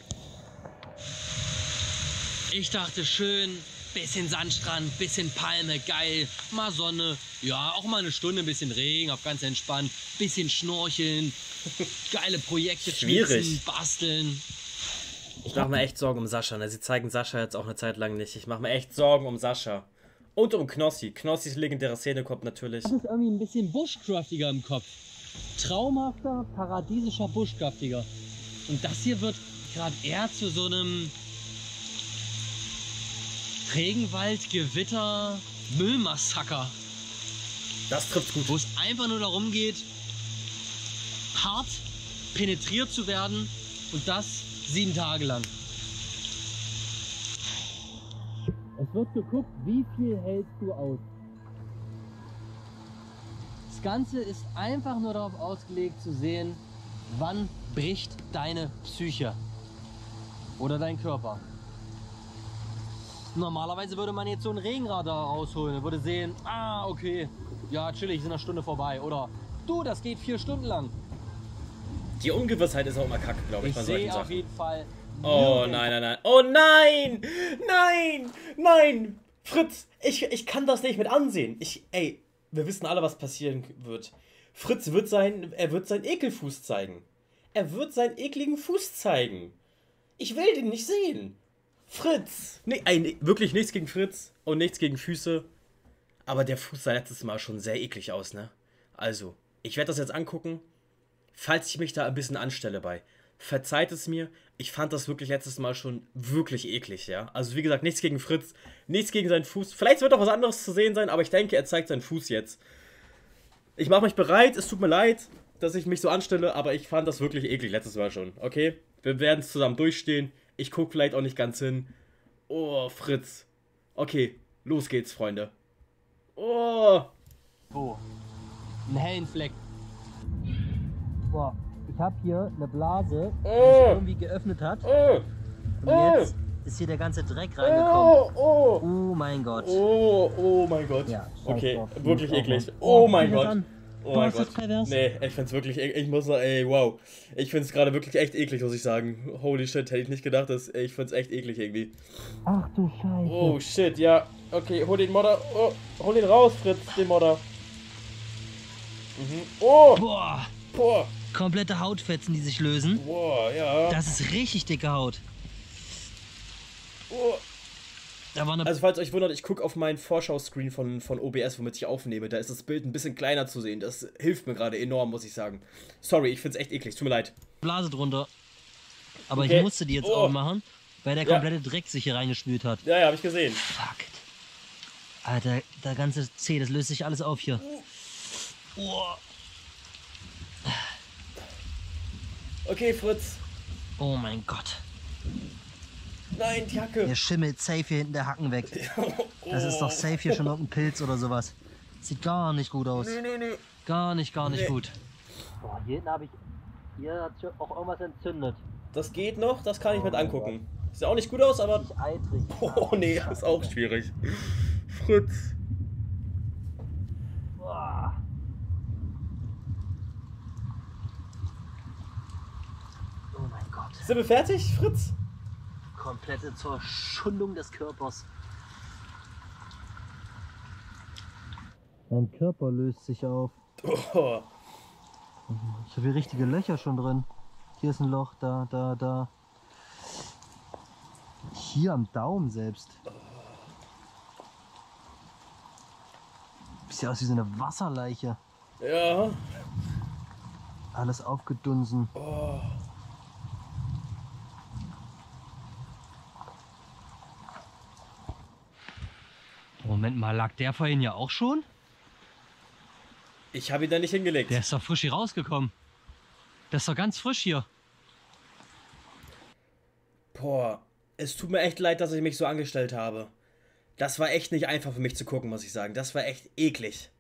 Ich dachte schön, bisschen Sandstrand, bisschen Palme, geil, mal Sonne, ja, auch mal eine Stunde, ein bisschen Regen, auf ganz entspannt, bisschen Schnorcheln, geile Projekte, Schwierig. schwitzen, basteln. Ich mache mir echt Sorgen um Sascha, ne? Sie zeigen Sascha jetzt auch eine Zeit lang nicht. Ich mache mir echt Sorgen um Sascha. Und um Knossi. Knossis legendäre Szene kommt natürlich. Das ist irgendwie ein bisschen bushcraftiger im Kopf. Traumhafter, paradiesischer Bushcraftiger. Und das hier wird gerade eher zu so einem Regenwald, Gewitter, Müllmassaker. Das trifft gut. Wo es einfach nur darum geht, hart penetriert zu werden und das sieben Tage lang. Es wird geguckt, wie viel hältst du aus. Das Ganze ist einfach nur darauf ausgelegt zu sehen, wann bricht deine Psyche oder dein Körper. Normalerweise würde man jetzt so ein Regenradar rausholen und würde sehen, ah, okay, ja, chillig, ist in einer Stunde vorbei. Oder, du, das geht vier Stunden lang. Die Ungewissheit ist auch immer kacke, glaube ich, Ich bei solchen sehe auf Sachen. jeden Fall... Oh nein, nein, nein. Oh nein! Nein! Nein! Fritz, ich, ich kann das nicht mit ansehen. Ich, ey, wir wissen alle, was passieren wird. Fritz wird sein, er wird seinen Ekelfuß zeigen. Er wird seinen ekligen Fuß zeigen. Ich will den nicht sehen. Fritz! Nee, ey, wirklich nichts gegen Fritz und nichts gegen Füße. Aber der Fuß sah letztes Mal schon sehr eklig aus, ne? Also, ich werde das jetzt angucken. Falls ich mich da ein bisschen anstelle bei, verzeiht es mir. Ich fand das wirklich letztes Mal schon wirklich eklig, ja. Also wie gesagt, nichts gegen Fritz, nichts gegen seinen Fuß. Vielleicht wird auch was anderes zu sehen sein, aber ich denke, er zeigt seinen Fuß jetzt. Ich mache mich bereit, es tut mir leid, dass ich mich so anstelle, aber ich fand das wirklich eklig letztes Mal schon, okay? Wir werden es zusammen durchstehen. Ich gucke vielleicht auch nicht ganz hin. Oh, Fritz. Okay, los geht's, Freunde. Oh. Wo? Einen hellen Fleck. Boah, ich habe hier eine Blase, die Oh. sich irgendwie geöffnet hat. Oh. Und jetzt ist hier der ganze Dreck reingekommen. Oh, oh. Oh mein Gott. Oh, oh mein Gott. Ja, okay, scheiß drauf. wirklich Muss auch eklig. mal. Oh Oh, mein guck Gott. das an. Oh Boah, mein ist das Gott. pervers. Nee, ich find's wirklich, ek- ich muss sagen, ey, wow. Ich find's gerade wirklich echt eklig, muss ich sagen. Holy shit, hätte ich nicht gedacht, dass, ey, ich find's echt eklig irgendwie. Ach du Scheiße. Oh shit, ja. Okay, hol den Modder. Oh, hol den raus, Fritz, den Modder. Mhm. Oh, Boah, boah, komplette Hautfetzen, die sich lösen. boah, ja. Das ist richtig dicke Haut. Oh. Da war eine Also falls ihr euch wundert, ich gucke auf meinen Vorschau-Screen von, von O B S, womit ich aufnehme. Da ist das Bild ein bisschen kleiner zu sehen. Das hilft mir gerade enorm, muss ich sagen. Sorry, ich find's echt eklig. Tut mir leid. Blase drunter. Aber Okay. ich musste die jetzt Oh. auch machen, weil der Ja. komplette Dreck sich hier reingespült hat. Ja, ja, hab ich gesehen. Fuck it. Alter, der ganze Zeh, das löst sich alles auf hier. Oh, Okay, Fritz. oh mein Gott. Nein, die Hacke. Der schimmelt safe hier hinten der Hacken weg. Das ist doch safe hier schon irgendein Pilz oder sowas. Sieht gar nicht gut aus. Nee, nee, nee. Gar nicht, gar nicht Nee. gut. Boah, hier hinten habe ich... Hier hat sich auch irgendwas entzündet. Das geht noch, das kann ich mit angucken. Sieht auch nicht gut aus, aber... Nicht eitrig. Oh nee, ist auch schwierig. Fritz. Boah. Oh mein Gott. Sind wir fertig, Fritz? Komplette Zerschundung des Körpers. Mein Körper löst sich auf. Oh. Ich habe hier richtige Löcher schon drin. Hier ist ein Loch, da, da, da. Hier am Daumen selbst. Sieht ja aus wie so eine Wasserleiche. Ja. Alles aufgedunsen. Oh. Moment mal, lag der vorhin ja auch schon? Ich habe ihn da nicht hingelegt. Der ist doch frisch hier rausgekommen. Der ist doch ganz frisch hier. Boah, es tut mir echt leid, dass ich mich so angestellt habe. Das war echt nicht einfach für mich zu gucken, muss ich sagen. Das war echt eklig.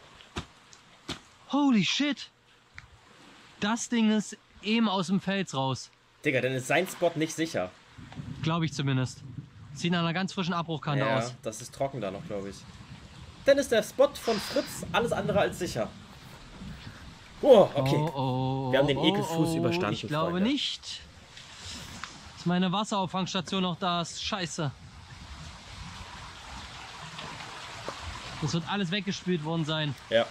Holy shit. Das Ding ist eben aus dem Fels raus. Digga, dann ist sein Spot nicht sicher. Glaube ich zumindest. Sieht nach einer ganz frischen Abbruchkante Ja, aus. das ist trocken da noch, glaube ich. Dann ist der Spot von Fritz alles andere als sicher. Oh, okay. Oh, oh, Wir haben den oh, Ekelfuß oh, überstanden, Ich glaube Freunde. nicht. Dass meine Wasserauffangstation noch da ist. Scheiße. Das wird alles weggespült worden sein. Ja.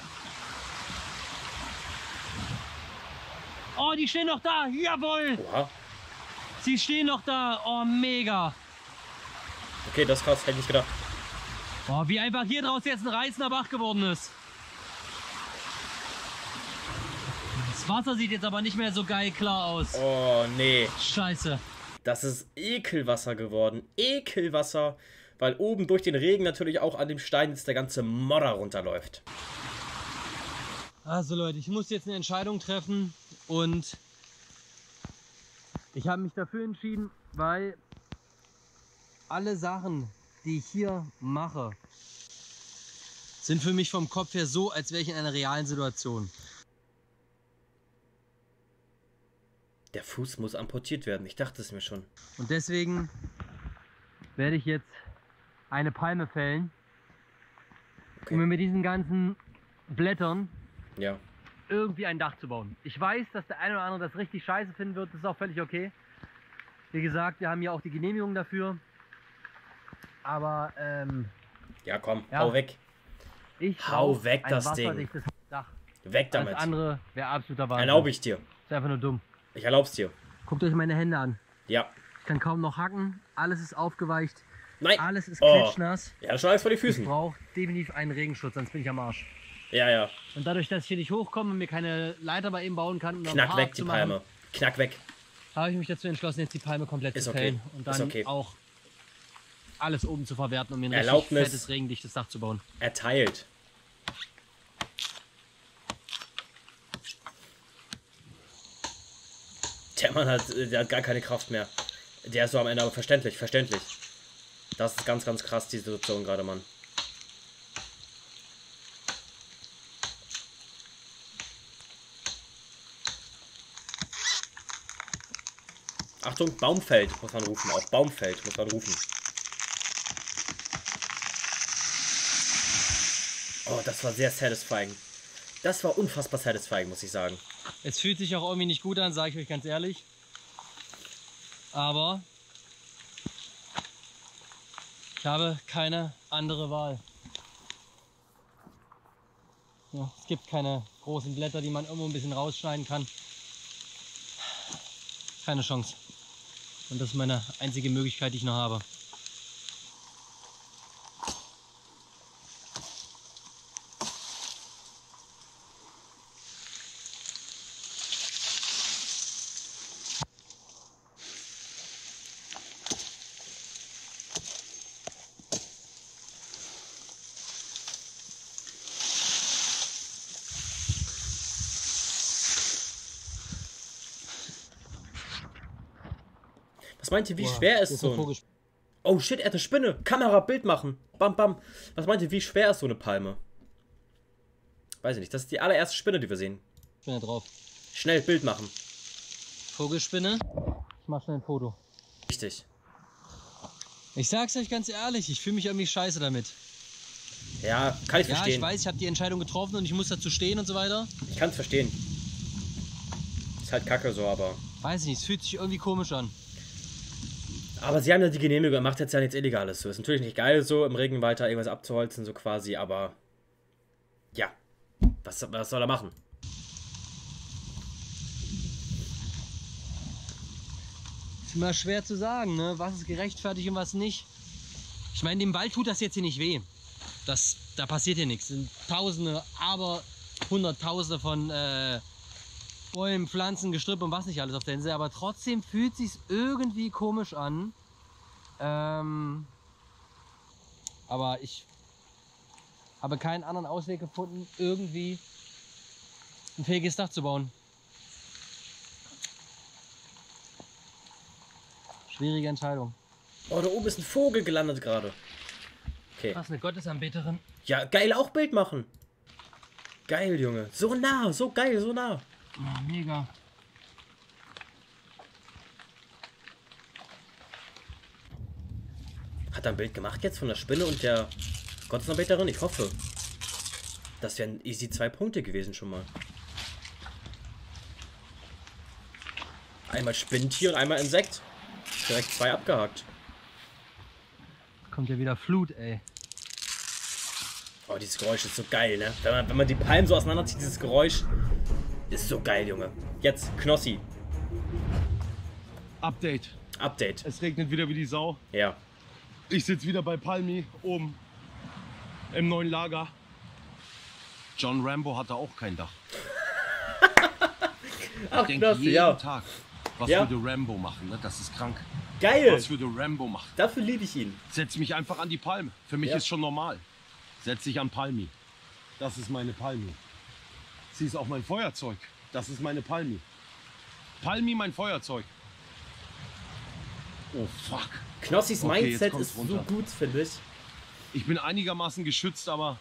Oh, die stehen noch da. Jawohl. Oha. Sie stehen noch da. Oh, mega. Okay, das ist krass, hätte ich nicht gedacht. Oh, wie einfach hier draus jetzt ein reißender Bach geworden ist. Das Wasser sieht jetzt aber nicht mehr so geil klar aus. Oh, nee. Scheiße. Das ist Ekelwasser geworden. Ekelwasser. Weil oben durch den Regen natürlich auch an dem Stein jetzt der ganze Modder runterläuft. Also Leute, ich muss jetzt eine Entscheidung treffen und ich habe mich dafür entschieden, weil alle Sachen, die ich hier mache, sind für mich vom Kopf her so, als wäre ich in einer realen Situation. Der Fuß muss amputiert werden. Ich dachte es mir schon. Und deswegen werde ich jetzt eine Palme fällen, Okay. um mir mit diesen ganzen Blättern Ja. irgendwie ein Dach zu bauen. Ich weiß, dass der eine oder andere das richtig scheiße finden wird, das ist auch völlig okay. Wie gesagt, wir haben ja auch die Genehmigung dafür. Aber ähm, Ja, komm, Ja. hau weg. ich Hau brauch weg, ein das Ding. wasserdichtes Dach. Weg Alles damit. andere wäre absoluter Wahnsinn. Erlaube ich dir. Ist einfach nur dumm. Ich erlaub's dir. Guckt euch meine Hände an. Ja. Ich kann kaum noch hacken. Alles ist aufgeweicht. Nein. Alles ist Oh. klitschnass. Ja, schon alles vor die Ich Füßen. brauche definitiv einen Regenschutz, sonst bin ich am Arsch. Ja, ja. Und dadurch, dass ich hier nicht hochkomme und mir keine Leiter bei ihm bauen kann, um noch ein Knack Haar weg die abzumachen, Palme. Knack weg. habe ich mich dazu entschlossen, jetzt die Palme komplett Ist zu okay. fällen und Ist dann okay. auch alles oben zu verwerten, um mir ein richtig Erlaubnis. fettes, regendichtes Dach zu bauen. Erteilt. Der Mann hat, äh, der hat gar keine Kraft mehr. Der ist so am Ende, aber verständlich, verständlich. Das ist ganz, ganz krass, die Situation gerade, Mann. Achtung, Baumfeld muss man rufen, auch Baumfeld muss man rufen. Oh, das war sehr satisfying. Das war unfassbar satisfying, muss ich sagen. Es fühlt sich auch irgendwie nicht gut an, sage ich euch ganz ehrlich. Aber ich habe keine andere Wahl. Ja, es gibt keine großen Blätter, die man irgendwo ein bisschen rausschneiden kann. Keine Chance. Und das ist meine einzige Möglichkeit, die ich noch habe. Was meint ihr, wie Boah, schwer das ist ist so ein ein... Vogel- Oh shit, er hat eine Spinne. Kamera, Bild machen. Bam, bam. Was meint ihr, wie schwer ist so eine Palme? Weiß ich nicht. Das ist die allererste Spinne, die wir sehen. Spinne drauf. Schnell, Bild machen. Vogelspinne. Ich mach schnell ein Foto. Richtig. Ich sag's euch ganz ehrlich, ich fühle mich irgendwie scheiße damit. Ja, kann ich Ja, verstehen. ich weiß, ich habe die Entscheidung getroffen und ich muss dazu stehen und so weiter. Ich kann es verstehen. Ist halt kacke so, aber... Weiß nicht, es fühlt sich irgendwie komisch an. Aber sie haben ja die Genehmigung, macht jetzt ja nichts Illegales so. Ist natürlich nicht geil so, im Regen weiter irgendwas abzuholzen, so quasi, aber... Ja. Was, was soll er machen? Ist immer schwer zu sagen, ne? Was ist gerechtfertigt und was nicht. Ich meine, dem Wald tut das jetzt hier nicht weh. das, da passiert hier nichts. Es sind Tausende, aber Hunderttausende von äh, Bäumen, Pflanzen, Gestrüpp und was nicht alles auf der Insel. Aber trotzdem fühlt sich irgendwie komisch an. Ähm, aber ich habe keinen anderen Ausweg gefunden, irgendwie ein fähiges Dach zu bauen. Schwierige Entscheidung. Oh, da oben ist ein Vogel gelandet gerade. Okay. Was, eine Gottesanbeterin? Ja, geil, auch Bild machen. Geil, Junge. So nah, so geil, so nah. Oh, mega. Hat er ein Bild gemacht jetzt von der Spinne und der Gottesanbeterin? Ich hoffe. Das wären easy zwei Punkte gewesen schon mal. Einmal Spinnentier und einmal Insekt. Direkt zwei abgehakt. Kommt ja wieder Flut, ey. Oh, dieses Geräusch ist so geil, ne? Wenn man, wenn man die Palmen so auseinanderzieht, dieses Geräusch ist so geil, Junge. Jetzt, Knossi. Update. Update. Es regnet wieder wie die Sau. Ja. Ich sitze wieder bei Palmi oben im neuen Lager. John Rambo hatte auch kein Dach. Ach, Ich denke Knossi, jeden ja. Tag, was Ja. würde Rambo machen, ne? Das ist krank. Geil. Was würde Rambo machen? Dafür liebe ich ihn. Setz mich einfach an die Palme. Für mich Ja. ist schon normal. Setz dich an Palmi. Das ist meine Palmi. Sie ist auch mein Feuerzeug. Das ist meine Palmi. Palmi, mein Feuerzeug. Oh fuck. Knossis Okay, jetzt Mindset kommt's ist so runter. gut, finde ich. Ich bin einigermaßen geschützt, aber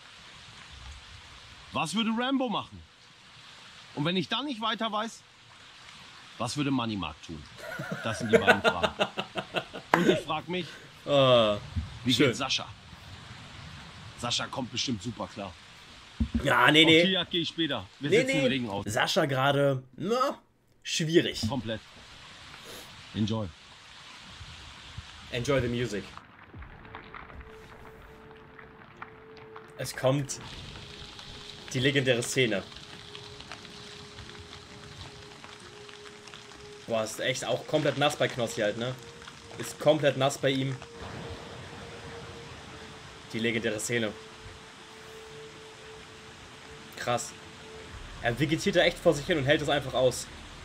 was würde Rambo machen? Und wenn ich dann nicht weiter weiß, was würde Moneymark tun? Das sind die beiden Fragen. Und ich frage mich, Ah, wie schön. geht Sascha? Sascha kommt bestimmt super klar. Ja, nee, Auf nee. Tierjagd gehe ich später. Wir Nee, sitzen im nee. Regen aus. Sascha gerade, na, schwierig. Komplett. Enjoy. Enjoy the music. Es kommt die legendäre Szene. Boah, ist echt auch komplett nass bei Knossi halt, ne? Ist komplett nass bei ihm. Die legendäre Szene. Krass. Er vegetiert da echt vor sich hin und hält es einfach aus.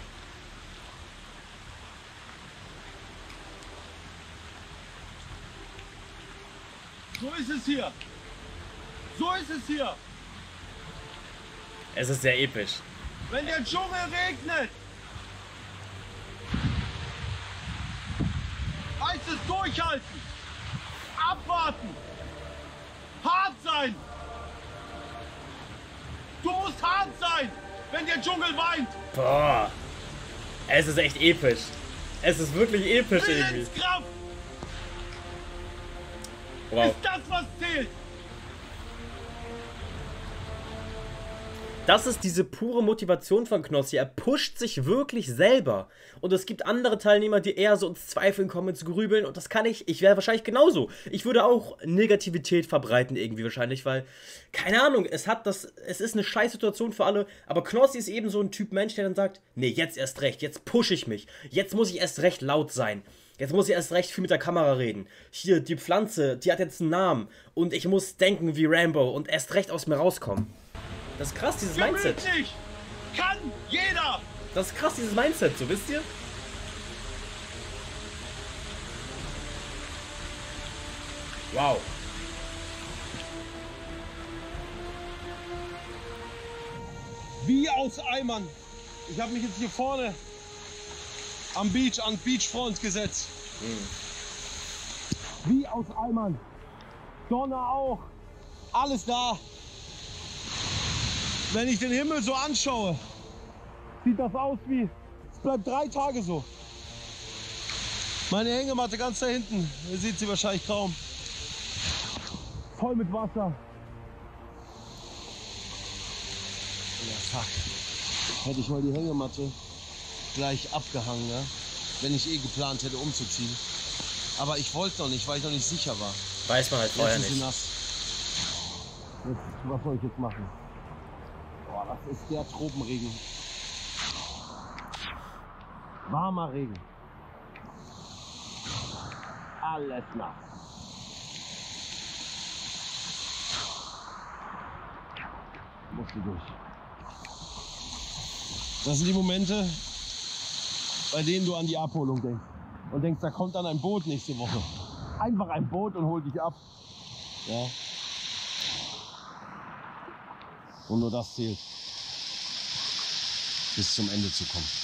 So ist es hier. So ist es hier. Es ist sehr episch. Wenn der Dschungel regnet, heißt es durchhalten, abwarten, hart sein. Du musst hart sein, wenn der Dschungel weint. Boah. Es ist echt episch. Es ist wirklich episch irgendwie. Willenskraft Wow. ist das, was zählt. Das ist diese pure Motivation von Knossi. Er pusht sich wirklich selber. Und es gibt andere Teilnehmer, die eher so ins Zweifeln kommen, ins Grübeln. Und das kann ich, ich wäre wahrscheinlich genauso. Ich würde auch Negativität verbreiten irgendwie wahrscheinlich, weil, keine Ahnung, es hat das, es ist eine scheiß Situation für alle. Aber Knossi ist eben so ein Typ Mensch, der dann sagt, nee, jetzt erst recht, jetzt pushe ich mich. Jetzt muss ich erst recht laut sein. Jetzt muss ich erst recht viel mit der Kamera reden. Hier, die Pflanze, die hat jetzt einen Namen. Und ich muss denken wie Rambo und erst recht aus mir rauskommen. Das ist krass, dieses Mindset. Gemütlich kann jeder. Das ist krass, dieses Mindset, so wisst ihr? Wow. Wie aus Eimern. Ich habe mich jetzt hier vorne am Beach, an Beachfront gesetzt. Wie aus Eimern. Sonne auch. Alles da. Wenn ich den Himmel so anschaue, sieht das aus wie, es bleibt drei Tage so. Meine Hängematte ganz da hinten, ihr seht sie wahrscheinlich kaum. Voll mit Wasser. Ja, fuck. Hätte ich mal die Hängematte gleich abgehangen, ne? Wenn ich eh geplant hätte umzuziehen. Aber ich wollte noch nicht, weil ich noch nicht sicher war. Weiß man halt vorher Jetzt ist sie nicht. nass. Jetzt, was soll ich jetzt machen? Boah, das ist der Tropenregen. Warmer Regen. Alles nass. musste durch. Das sind die Momente, bei denen du an die Abholung denkst. Und denkst, da kommt dann ein Boot nächste Woche. Einfach ein Boot und holt dich ab. Ja. Und nur das zählt. Bis zum Ende zu kommen.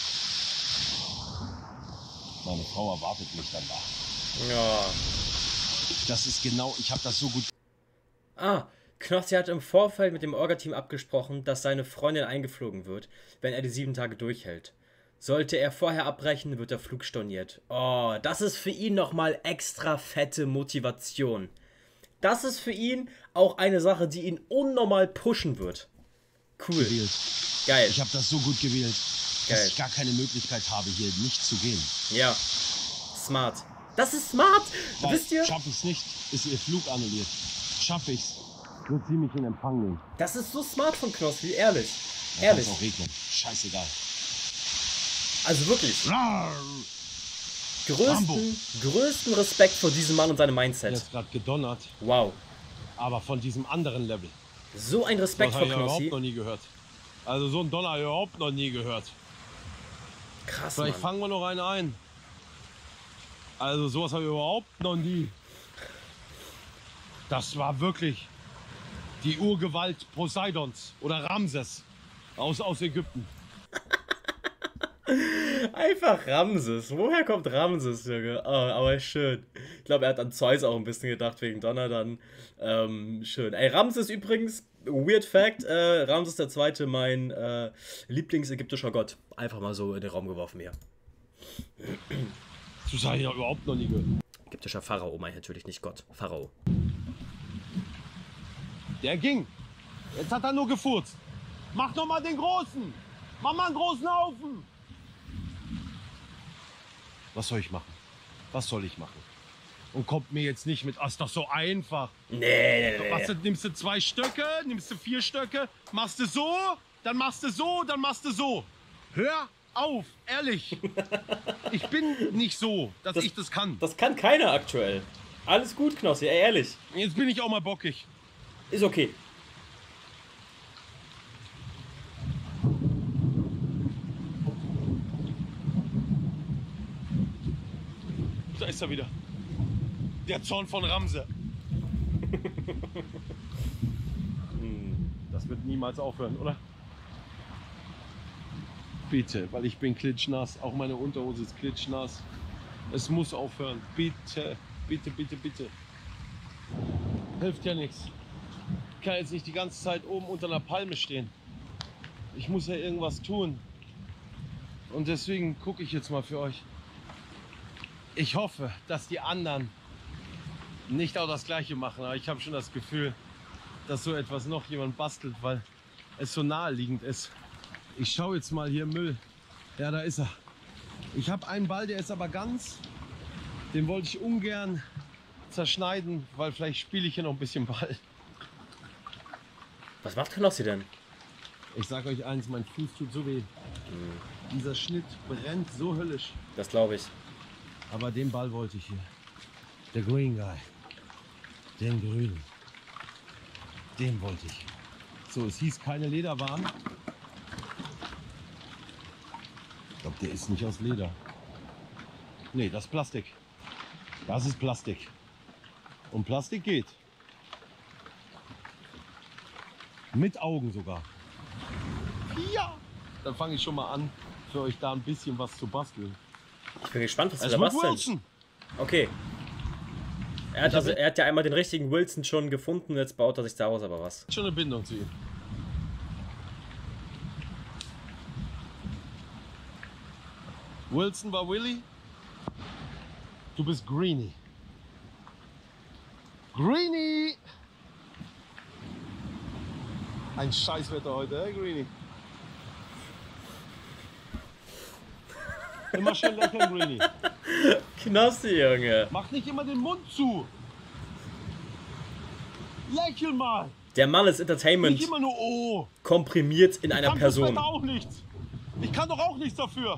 Meine Frau erwartet mich dann da. Ja. Das ist genau, ich habe das so gut. Ah, Knossi hat im Vorfeld mit dem Orga-Team abgesprochen, dass seine Freundin eingeflogen wird, wenn er die sieben Tage durchhält. Sollte er vorher abbrechen, wird der Flug storniert. Oh, das ist für ihn nochmal extra fette Motivation. Das ist für ihn auch eine Sache, die ihn unnormal pushen wird. Cool. Gewählt. Geil. Ich habe das so gut gewählt, Geil. dass ich gar keine Möglichkeit habe, hier nicht zu gehen. Ja. Smart. Das ist smart. Weil Wisst ihr? Schaff ich's nicht, ist ihr Flug annulliert. Schaff ich's, wird sie mich in Empfang nehmen. Das ist so smart von Knossi, ehrlich. Da Ehrlich. kann's auch regnen. Scheißegal. Also wirklich. Rar. Rambo. Größten, größten Respekt vor diesem Mann und seinem Mindset. Jetzt gerade gedonnert, Wow. aber von diesem anderen Level. So ein Respekt Das vor habe ich ja überhaupt Knossi. noch nie gehört. Also so ein Donner habe ich überhaupt noch nie gehört. Krass, Vielleicht Mann. fangen wir noch einen ein. Also sowas habe ich überhaupt noch nie. Das war wirklich die Urgewalt Poseidons oder Ramses aus, aus Ägypten. Einfach Ramses. Woher kommt Ramses, Junge? Oh, aber schön. Ich glaube, er hat an Zeus auch ein bisschen gedacht wegen Donner dann. Ähm, schön. Ey, Ramses übrigens, weird fact, äh, Ramses der Zweite, mein äh, Lieblingsägyptischer Gott. Einfach mal so in den Raum geworfen hier. Das habe ich ja überhaupt noch nie gehört. Ägyptischer Pharao, mein ich natürlich nicht Gott. Pharao. Der ging. Jetzt hat er nur gefurzt. Mach noch mal den Großen. Mach mal einen großen Haufen. Was soll ich machen? Was soll ich machen? Und kommt mir jetzt nicht mit, ach, ist doch so einfach. Nee, nee, nee. Was, nimmst du zwei Stöcke, nimmst du vier Stöcke, machst du so, dann machst du so, dann machst du so. Hör auf, ehrlich. Ich bin nicht so, dass Das- ich das kann. Das kann keiner aktuell. Alles gut, Knossi, ey, ehrlich. Jetzt bin ich auch mal bockig. Ist okay. Da ist er wieder. Der Zorn von Ramse. Das wird niemals aufhören, oder? Bitte, weil ich bin klitschnass. Auch meine Unterhose ist klitschnass. Es muss aufhören. Bitte, bitte, bitte, bitte. Hilft ja nichts. Ich kann jetzt nicht die ganze Zeit oben unter einer Palme stehen. Ich muss ja irgendwas tun. Und deswegen gucke ich jetzt mal für euch. Ich hoffe, dass die anderen nicht auch das Gleiche machen. Aber ich habe schon das Gefühl, dass so etwas noch jemand bastelt, weil es so naheliegend ist. Ich schaue jetzt mal hier Müll. Ja, da ist er. Ich habe einen Ball, der ist aber ganz. Den wollte ich ungern zerschneiden, weil vielleicht spiele ich hier noch ein bisschen Ball. Was macht Knossi denn? Ich sage euch eins, mein Fuß tut so weh. Dieser Schnitt brennt so höllisch. Das glaube ich. Aber den Ball wollte ich hier. Der Green Guy. Den grünen. Den wollte ich. So, es hieß keine Lederwaren. Ich glaube, der ist nicht aus Leder. Nee, das ist Plastik. Das ist Plastik. Und Plastik geht. Mit Augen sogar. Ja! Dann fange ich schon mal an, für euch da ein bisschen was zu basteln. Ich bin gespannt, was du Es da wird bastelst. Wilson. Okay. Er hat, Ich also, hab- er hat ja einmal den richtigen Wilson schon gefunden, jetzt baut er sich daraus aber was. Schon eine Bindung zu ihm. Wilson war Willy. Du bist Greenie. Greenie! Ein Scheißwetter heute, hä, Greenie? Immer schön lächeln, Greenie. Knossi, Junge. Mach nicht immer den Mund zu. Lächel mal. Der Mann ist Entertainment Nicht immer nur oh. komprimiert in einer Kann das Person. Wetter auch nichts. Ich kann doch auch nichts dafür.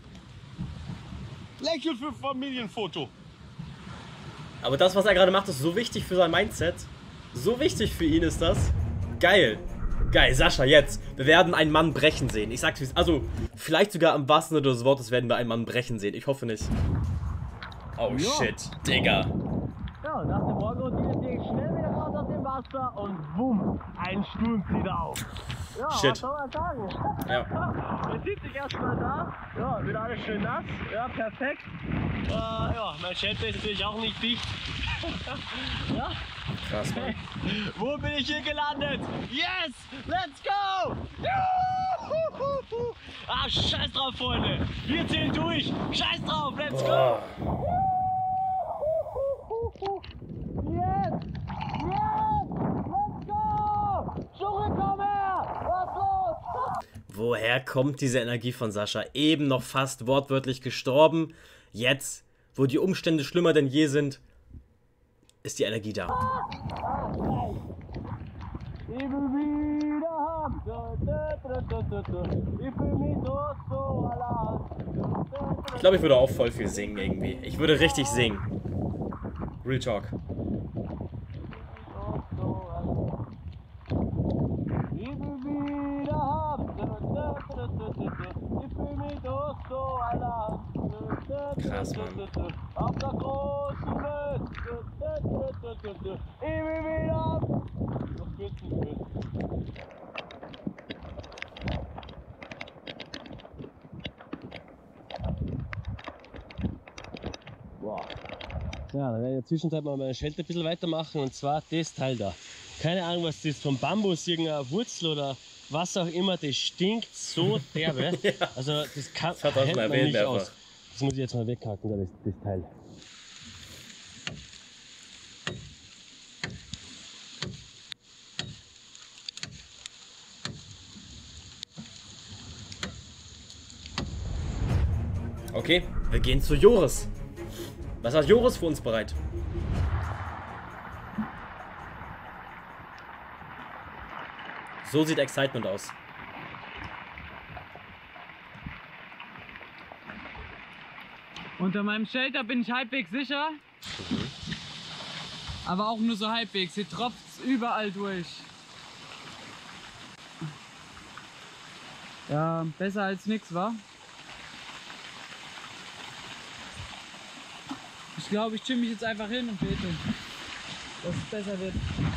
Lächel für Familienfoto. Aber das, was er gerade macht, ist so wichtig für sein Mindset. So wichtig für ihn ist das. Geil. Geil, Sascha, jetzt. Wir werden einen Mann brechen sehen. Ich sag's wie's. Also, vielleicht sogar im wahrsten Sinne des Wortes werden wir einen Mann brechen sehen. Ich hoffe nicht. Oh Ja. shit, Digga. Ja, nach dem Morgenroutine gehe ich schnell wieder raus aus dem Wasser und bumm, ein Sturm zieht auf. Ja, Shit. was soll man sagen? Ja. Man sieht sich erstmal da. Ja, wieder alles schön nass. Ja, perfekt. Äh, ja, mein Shelter ist natürlich auch nicht dicht. Ja. Krass, Mann. Wo bin ich hier gelandet? Yes! Let's go! Juhu! Ah, scheiß drauf, Freunde! Wir zählen durch! Scheiß drauf! Let's go! Boah. Yes! Yes! Let's go! Junge, komm her! Was los? Woher kommt diese Energie von Sascha? Eben noch fast wortwörtlich gestorben. Jetzt, wo die Umstände schlimmer denn je sind, ist die Energie da. Ich will wieder haben. Ich fühl mich so, so allein. Ich glaube, ich würde auch voll viel singen irgendwie. Ich würde richtig singen. Real Talk. Ich will wieder haben. Ich fühl mich so, so allein. Krass, Mann. Auf der großen Welt. Ich will wieder haben. Das wird nicht wird. Boah. Ja, dann werde ich in der Zwischenzeit mal meine Shelter ein bisschen weitermachen, und zwar das Teil da. Keine Ahnung, was das ist, vom Bambus, irgendeine Wurzel oder was auch immer, das stinkt so derbe. Ja. Also das kann Das hat er schon hält man erwähnt nicht mehrfach. aus. Das muss ich jetzt mal weghaken, da, das, das Teil. Okay, wir gehen zu Joris. Was hat Joris für uns bereit? So sieht Excitement aus. Unter meinem Shelter bin ich halbwegs sicher. Aber auch nur so halbwegs. Hier tropft es überall durch. Ja, besser als nix, wa? Ich glaube, ich chill mich jetzt einfach hin und bete, dass es besser wird.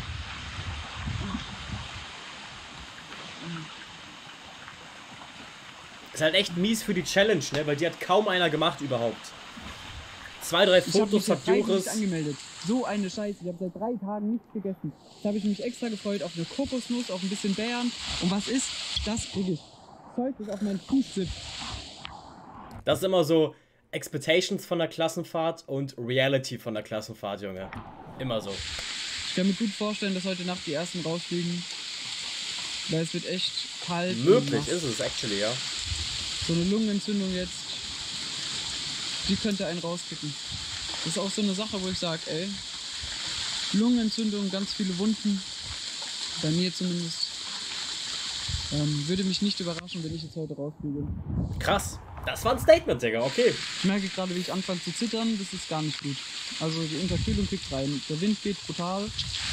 Ist halt echt mies für die Challenge, ne? Weil die hat kaum einer gemacht überhaupt. Zwei, drei Ich habe mich Fotos seit hat drei Tagen Joris. nicht angemeldet. So eine Scheiße. Ich habe seit drei Tagen nichts gegessen. Jetzt habe ich mich extra gefreut auf eine Kokosnuss, auf ein bisschen Beeren. Und was ist? Das kriege ich. Zeug, das auf meinen Fuß sitzt. Das ist immer so Expectations von der Klassenfahrt und Reality von der Klassenfahrt, Junge. Immer so. Ich kann mir gut vorstellen, dass heute Nacht die ersten rausfliegen. Weil es wird echt kalt. und Möglich nass. ist es, actually, ja. So eine Lungenentzündung jetzt, die könnte einen rauskicken. Das ist auch so eine Sache, wo ich sage, ey, Lungenentzündung, ganz viele Wunden, bei mir zumindest, ähm, würde mich nicht überraschen, wenn ich jetzt heute rausfliege. Krass. Das war ein Statement, Digga, okay. Ich merke gerade, wie ich anfange zu zittern, das ist gar nicht gut. Also die Unterkühlung kickt rein, der Wind geht brutal.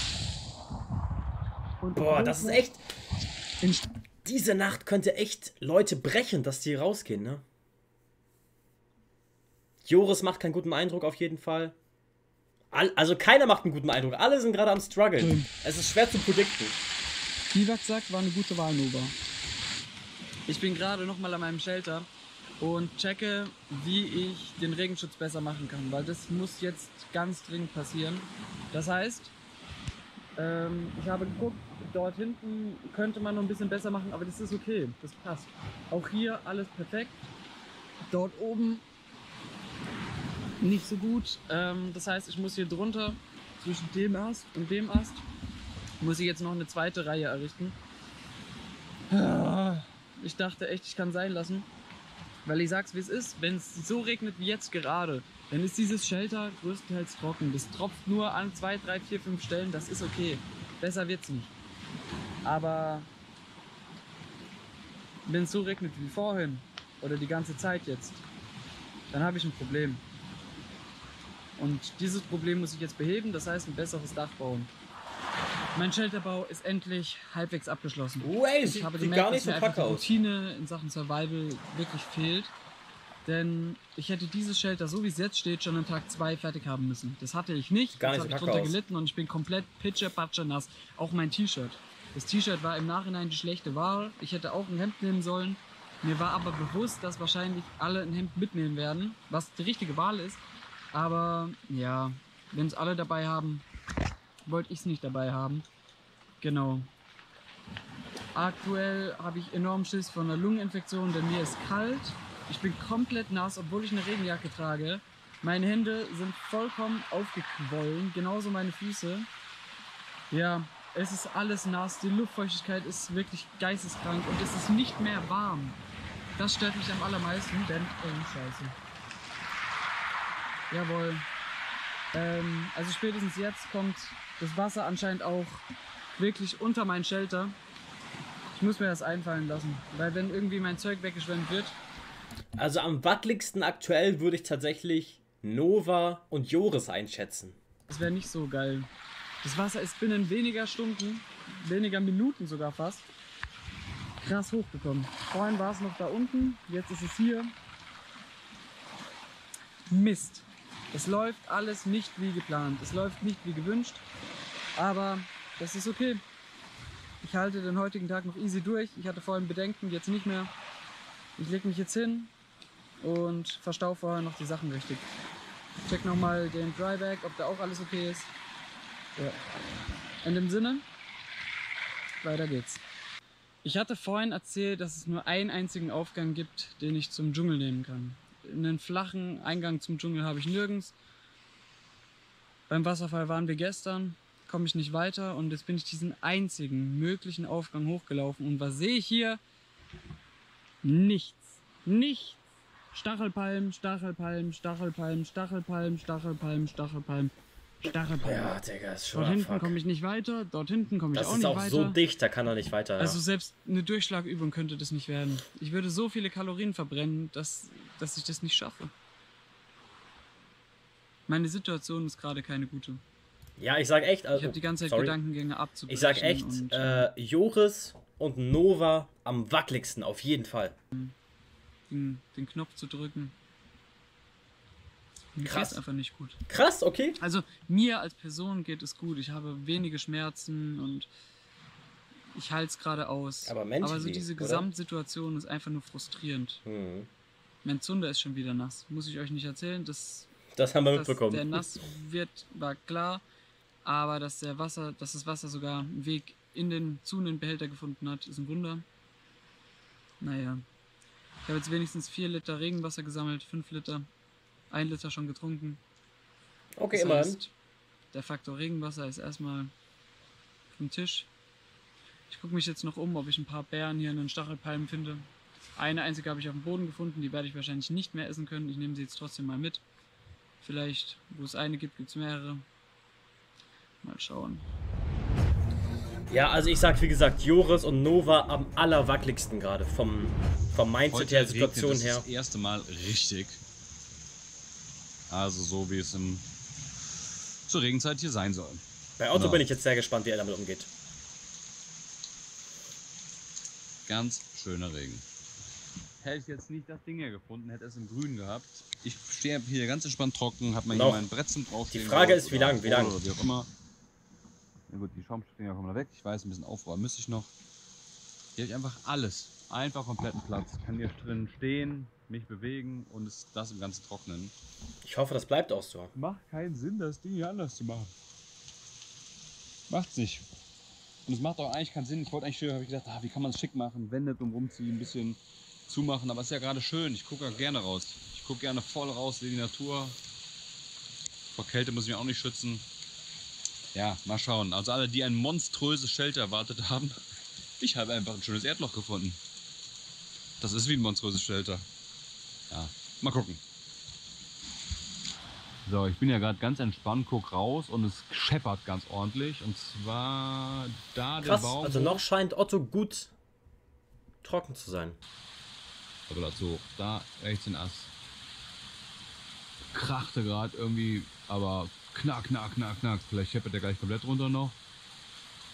Und Boah, das ist echt. in Diese Nacht könnte echt Leute brechen, dass die rausgehen, ne? Joris macht keinen guten Eindruck auf jeden Fall. All, also keiner macht einen guten Eindruck. Alle sind gerade am struggeln. Mhm. Es ist schwer zu predikten. Biwak sagt, war eine gute Wahl, Nova. Ich bin gerade nochmal an meinem Shelter und checke, wie ich den Regenschutz besser machen kann, weil das muss jetzt ganz dringend passieren. Das heißt, ähm, ich habe geguckt, dort hinten könnte man noch ein bisschen besser machen, aber das ist okay, das passt. Auch hier alles perfekt. Dort oben nicht so gut. Ähm, das heißt, ich muss hier drunter, zwischen dem Ast und dem Ast, muss ich jetzt noch eine zweite Reihe errichten. Ich dachte echt, ich kann sein lassen. Weil ich sag's wie es ist, wenn es so regnet wie jetzt gerade, dann ist dieses Shelter größtenteils trocken. Das tropft nur an zwei, drei, vier, fünf Stellen, das ist okay. Besser wird's nicht. Aber wenn es so regnet wie vorhin oder die ganze Zeit jetzt, dann habe ich ein Problem. Und dieses Problem muss ich jetzt beheben, das heißt ein besseres Dach bauen. Mein Shelterbau ist endlich halbwegs abgeschlossen. Oh, ey, Ich sieht, habe sieht gemerkt, gar nicht dass so mir einfach kacke die aus. Routine in Sachen Survival wirklich fehlt. Denn ich hätte dieses Shelter, so wie es jetzt steht, schon an Tag zwei fertig haben müssen. Das hatte ich nicht. Gar Jetzt nicht habe so ich kacke drunter aus. gelitten und ich bin komplett pitcher-patscher nass. Auch mein T-Shirt. Das T-Shirt war im Nachhinein die schlechte Wahl. Ich hätte auch ein Hemd nehmen sollen. Mir war aber bewusst, dass wahrscheinlich alle ein Hemd mitnehmen werden, was die richtige Wahl ist. Aber ja, wenn es alle dabei haben, wollte ich es nicht dabei haben. Genau. Aktuell habe ich enorm Schiss von einer Lungeninfektion, denn mir ist kalt. Ich bin komplett nass, obwohl ich eine Regenjacke trage. Meine Hände sind vollkommen aufgequollen, genauso meine Füße. Ja, es ist alles nass, die Luftfeuchtigkeit ist wirklich geisteskrank und es ist nicht mehr warm. Das stört mich am allermeisten, denn... Oh, scheiße. Jawohl. Ähm, also spätestens jetzt kommt das Wasser anscheinend auch wirklich unter mein Shelter. Ich muss mir das einfallen lassen, weil wenn irgendwie mein Zeug weggeschwemmt wird... Also am wackeligsten aktuell würde ich tatsächlich Nova und Joris einschätzen. Das wäre nicht so geil. Das Wasser ist binnen weniger Stunden, weniger Minuten sogar fast, krass hochgekommen. Vorhin war es noch da unten, jetzt ist es hier. Mist. Es läuft alles nicht wie geplant. Es läuft nicht wie gewünscht, aber das ist okay. Ich halte den heutigen Tag noch easy durch. Ich hatte vorhin Bedenken, jetzt nicht mehr. Ich lege mich jetzt hin und verstaue vorher noch die Sachen richtig. Check nochmal den Dryback, ob da auch alles okay ist. Ja. In dem Sinne, weiter geht's. Ich hatte vorhin erzählt, dass es nur einen einzigen Aufgang gibt, den ich zum Dschungel nehmen kann. Einen flachen Eingang zum Dschungel habe ich nirgends. Beim Wasserfall waren wir gestern, komme ich nicht weiter und jetzt bin ich diesen einzigen möglichen Aufgang hochgelaufen. Und was sehe ich hier? Nichts. Nichts. Stachelpalm, Stachelpalm, Stachelpalm, Stachelpalm, Stachelpalm, Stachelpalm, Stachelpalm. Ja, Digga, ist schon Dort hinten fuck. komme ich nicht weiter, dort hinten komme ich Das auch ist nicht auch weiter. so dicht, da kann er nicht weiter. Also Ja. selbst eine Durchschlagübung könnte das nicht werden. Ich würde so viele Kalorien verbrennen, dass, dass ich das nicht schaffe. Meine Situation ist gerade keine gute. Ja, ich sag echt, Ich also, habe die ganze Zeit sorry. Gedankengänge abzubrechen. Ich sag echt, und, äh, Joris und Nova am wackeligsten, auf jeden Fall. den, den Knopf zu drücken. Mir Krass. geht's einfach nicht gut. Krass, okay. Also mir als Person geht es gut. Ich habe wenige Schmerzen und ich halte es gerade aus. Aber mentally, Aber so diese oder? Gesamtsituation ist einfach nur frustrierend. Hm. Mein Zunder ist schon wieder nass. Muss ich euch nicht erzählen. Das, Das haben wir dass mitbekommen. der nass wird, war klar. Aber dass, der Wasser, dass das Wasser sogar einen Weg in den zunehmenden Behälter gefunden hat, ist ein Wunder. Naja. Ich habe jetzt wenigstens vier Liter Regenwasser gesammelt, fünf Liter. Ein Liter schon getrunken. Okay, Das immerhin. heißt, der Faktor Regenwasser ist erstmal vom Tisch. Ich gucke mich jetzt noch um, ob ich ein paar Beeren hier in den Stachelpalmen finde. Eine einzige habe ich auf dem Boden gefunden, die werde ich wahrscheinlich nicht mehr essen können. Ich nehme sie jetzt trotzdem mal mit. Vielleicht, wo es eine gibt, gibt es mehrere. Mal schauen. Ja, also ich sag wie gesagt, Joris und Nova am allerwackeligsten gerade. Vom, vom Mindset her, Situation regnet es her. das erste Mal richtig. Also so wie es im, zur Regenzeit hier sein soll. Bei Otto Genau. bin ich jetzt sehr gespannt, wie er damit umgeht. Ganz schöner Regen. Hätte ich jetzt nicht das Ding hier gefunden, hätte es im Grün gehabt. Ich stehe hier ganz entspannt trocken, habe mir hier Noch. mein Bretzen draufstehen. Die Frage gehabt ist, wie oder lang, wie lang? Oder wie auch immer. Na gut, die Schaumstoffdinger kommen da weg. Ich weiß, ein bisschen aufräumen müsste ich noch. Hier habe ich einfach alles. Einfach kompletten Platz. Ich kann hier drin stehen, mich bewegen und es, das im Ganzen trocknen. Ich hoffe, das bleibt auch so. Macht keinen Sinn, das Ding hier anders zu machen. Macht's nicht. Und es macht auch eigentlich keinen Sinn. Ich wollte eigentlich schön, habe ich gedacht, ah, wie kann man es schick machen? Wände drum rumziehen, ein bisschen zumachen. Aber es ist ja gerade schön. Ich gucke ja gerne raus. Ich gucke gerne voll raus in die Natur. Vor Kälte muss ich mich auch nicht schützen. Ja, mal schauen. Also alle, die ein monströses Shelter erwartet haben, ich habe einfach ein schönes Erdloch gefunden. Das ist wie ein monströses Shelter. Ja, mal gucken. So, ich bin ja gerade ganz entspannt, guck raus und es scheppert ganz ordentlich. Und zwar da der Krass, Baum. also noch scheint Otto gut trocken zu sein. Aber dazu, da rechts den Ast. Krachte gerade irgendwie, aber knack, knack, knack, knack. Vielleicht scheppert der gleich komplett runter noch.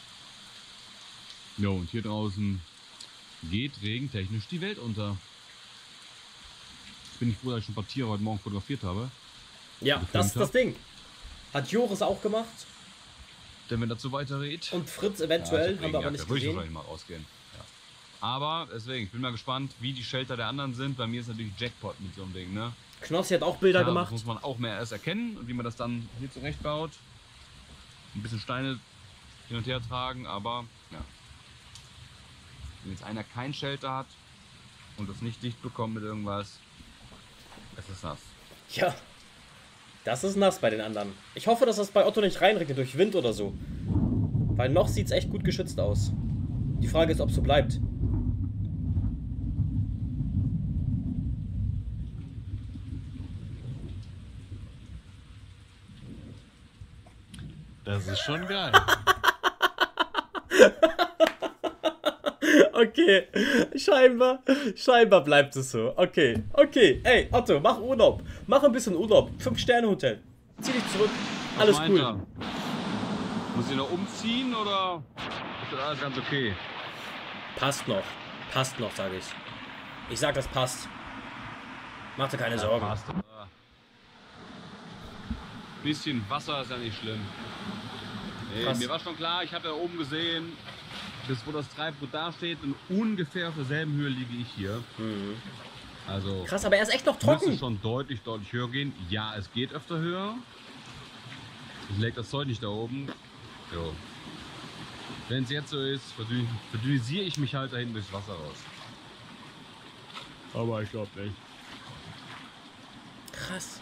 Jo, und hier draußen geht regentechnisch die Welt unter. Bin ich froh, dass ich schon ein paar Tiere heute Morgen fotografiert habe. Ja, das ist das Ding. Hat Joris auch gemacht. Denn wenn dazu weiterredet. Und Fritz eventuell, ja, haben wir aber nicht da würde ich gesehen. wahrscheinlich mal rausgehen. Ja. Aber deswegen, ich bin mal gespannt, wie die Shelter der anderen sind. Bei mir ist natürlich Jackpot mit so einem Ding, ne? Knossi hat auch Bilder ja, gemacht. Das muss man auch mehr erst erkennen und wie man das dann hier zurechtbaut. Ein bisschen Steine hin und her tragen, aber ja. Wenn jetzt einer kein Shelter hat und das nicht dicht bekommt mit irgendwas, es ist nass. Ja, das ist nass bei den anderen. Ich hoffe, dass das bei Otto nicht reinregnet durch Wind oder so. Weil noch sieht es echt gut geschützt aus. Die Frage ist, ob es so bleibt. Das ist schon geil. Okay, scheinbar, scheinbar bleibt es so. Okay, okay. Ey, Otto, mach Urlaub. Mach ein bisschen Urlaub. Fünf-Sterne-Hotel. Zieh dich zurück. Was Alles meint cool. er? Muss ich noch umziehen oder ist das alles ganz okay? Passt noch. Passt noch, sage ich. Ich sag, das passt. Mach dir keine Sorgen. Passt. Bisschen Wasser ist ja nicht schlimm. Nee, Krass. mir war schon klar, ich habe ja oben gesehen, das wo das Treibgut da steht und ungefähr auf derselben Höhe liege ich hier. Mhm. Also Krass, aber er ist echt noch müsste trocken. schon deutlich, deutlich höher gehen. Ja, es geht öfter höher. Ich leg das Zeug nicht da oben. Jo. Wenn es jetzt so ist, verdünn- verdünnisiere ich mich halt dahin durchs Wasser raus. Aber ich glaube nicht. Krass.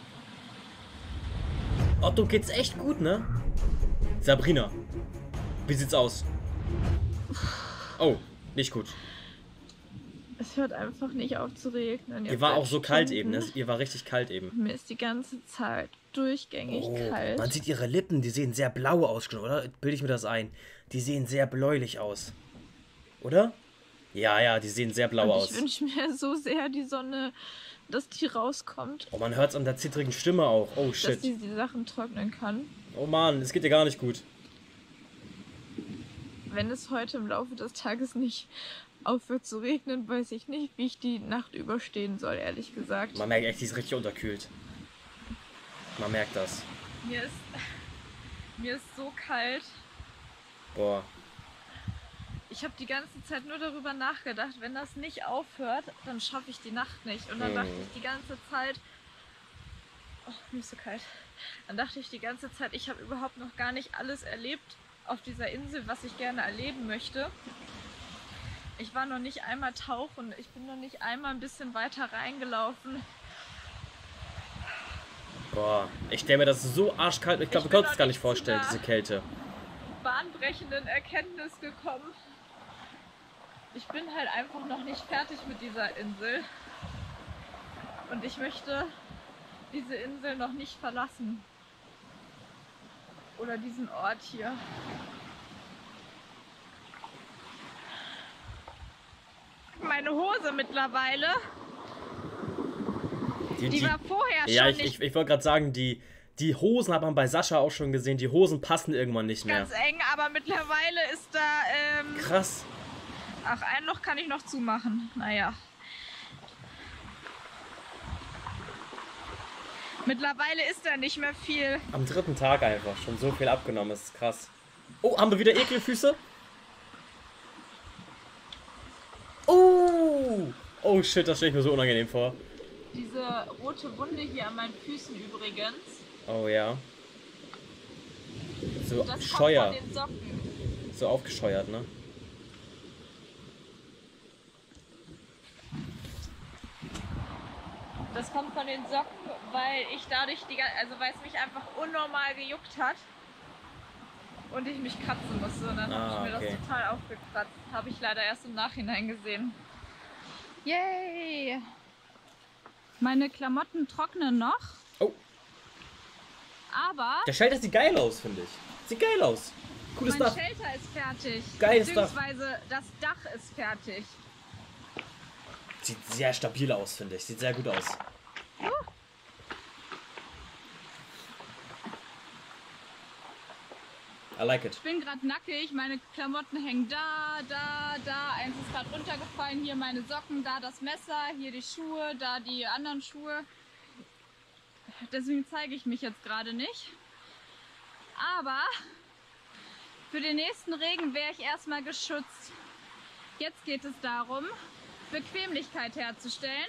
Otto geht's echt gut, ne? Sabrina, wie sieht's aus? Oh, nicht gut. Es hört einfach nicht auf zu regnen. Ihr war auch so kalt eben, ne? Ihr war richtig kalt eben. Mir ist die ganze Zeit durchgängig Oh, kalt. man sieht ihre Lippen, die sehen sehr blau aus, oder? Bilde ich mir das ein? Die sehen sehr bläulich aus. Oder? Ja, ja, die sehen sehr blau Und aus. ich wünsche mir so sehr die Sonne, dass die rauskommt. Oh, man hört's an der zittrigen Stimme auch. Oh, Dass shit. die die Sachen trocknen kann. Oh Mann, es geht dir gar nicht gut. Wenn es heute im Laufe des Tages nicht aufhört zu regnen, weiß ich nicht, wie ich die Nacht überstehen soll, ehrlich gesagt. Man merkt echt, die ist richtig unterkühlt. Man merkt das. Mir ist, mir ist so kalt. Boah. Ich habe die ganze Zeit nur darüber nachgedacht, wenn das nicht aufhört, dann schaffe ich die Nacht nicht. Und dann Mhm. dachte ich die ganze Zeit, oh, mir ist so kalt. Dann dachte ich die ganze Zeit, ich habe überhaupt noch gar nicht alles erlebt auf dieser Insel, was ich gerne erleben möchte. Ich war noch nicht einmal tauchen, ich bin noch nicht einmal ein bisschen weiter reingelaufen. Boah. Ich stelle mir das so arschkalt. Ich glaube, Ich wir bin können es noch gar nicht nicht vorstellen, zu nah. diese Kälte. Bahnbrechenden Erkenntnis gekommen. Ich bin halt einfach noch nicht fertig mit dieser Insel. Und ich möchte diese Insel noch nicht verlassen. Oder diesen Ort hier. Meine Hose mittlerweile, Die, die die, war vorher ja, schon ich, nicht ich, ich wollte gerade sagen, die, die Hosen hat man bei Sascha auch schon gesehen. Die Hosen passen irgendwann nicht mehr. ganz eng, aber mittlerweile ist da... Ähm, Krass. ach, ein Loch kann ich noch zumachen. Naja. Mittlerweile ist da nicht mehr viel. Am dritten Tag einfach. Schon so viel abgenommen. Das ist krass. Oh, haben wir wieder Ekelfüße? Oh! Oh shit, das stelle ich mir so unangenehm vor. Diese rote Wunde hier an meinen Füßen übrigens. Oh ja. So Das scheuer. kommt von den Socken. So aufgescheuert, ne? Das kommt von den Socken, weil ich dadurch die gan- also weil es mich einfach unnormal gejuckt hat. Und ich mich kratzen musste. Und dann Ah, habe ich mir okay. das total aufgekratzt. Habe ich leider erst im Nachhinein gesehen. Yay! Meine Klamotten trocknen noch. Oh. Aber Der Shelter sieht geil aus, finde ich. Sieht geil aus. Cooles mein Dach. Shelter ist fertig. Geiles Dach. Beziehungsweise das Dach ist fertig. Sieht sehr stabil aus, finde ich. Sieht sehr gut aus. I like it. Ich bin gerade nackig, meine Klamotten hängen da, da, da. Eins ist gerade runtergefallen, hier meine Socken, da das Messer, hier die Schuhe, da die anderen Schuhe. Deswegen zeige ich mich jetzt gerade nicht. Aber für den nächsten Regen wäre ich erstmal geschützt. Jetzt geht es darum, Bequemlichkeit herzustellen,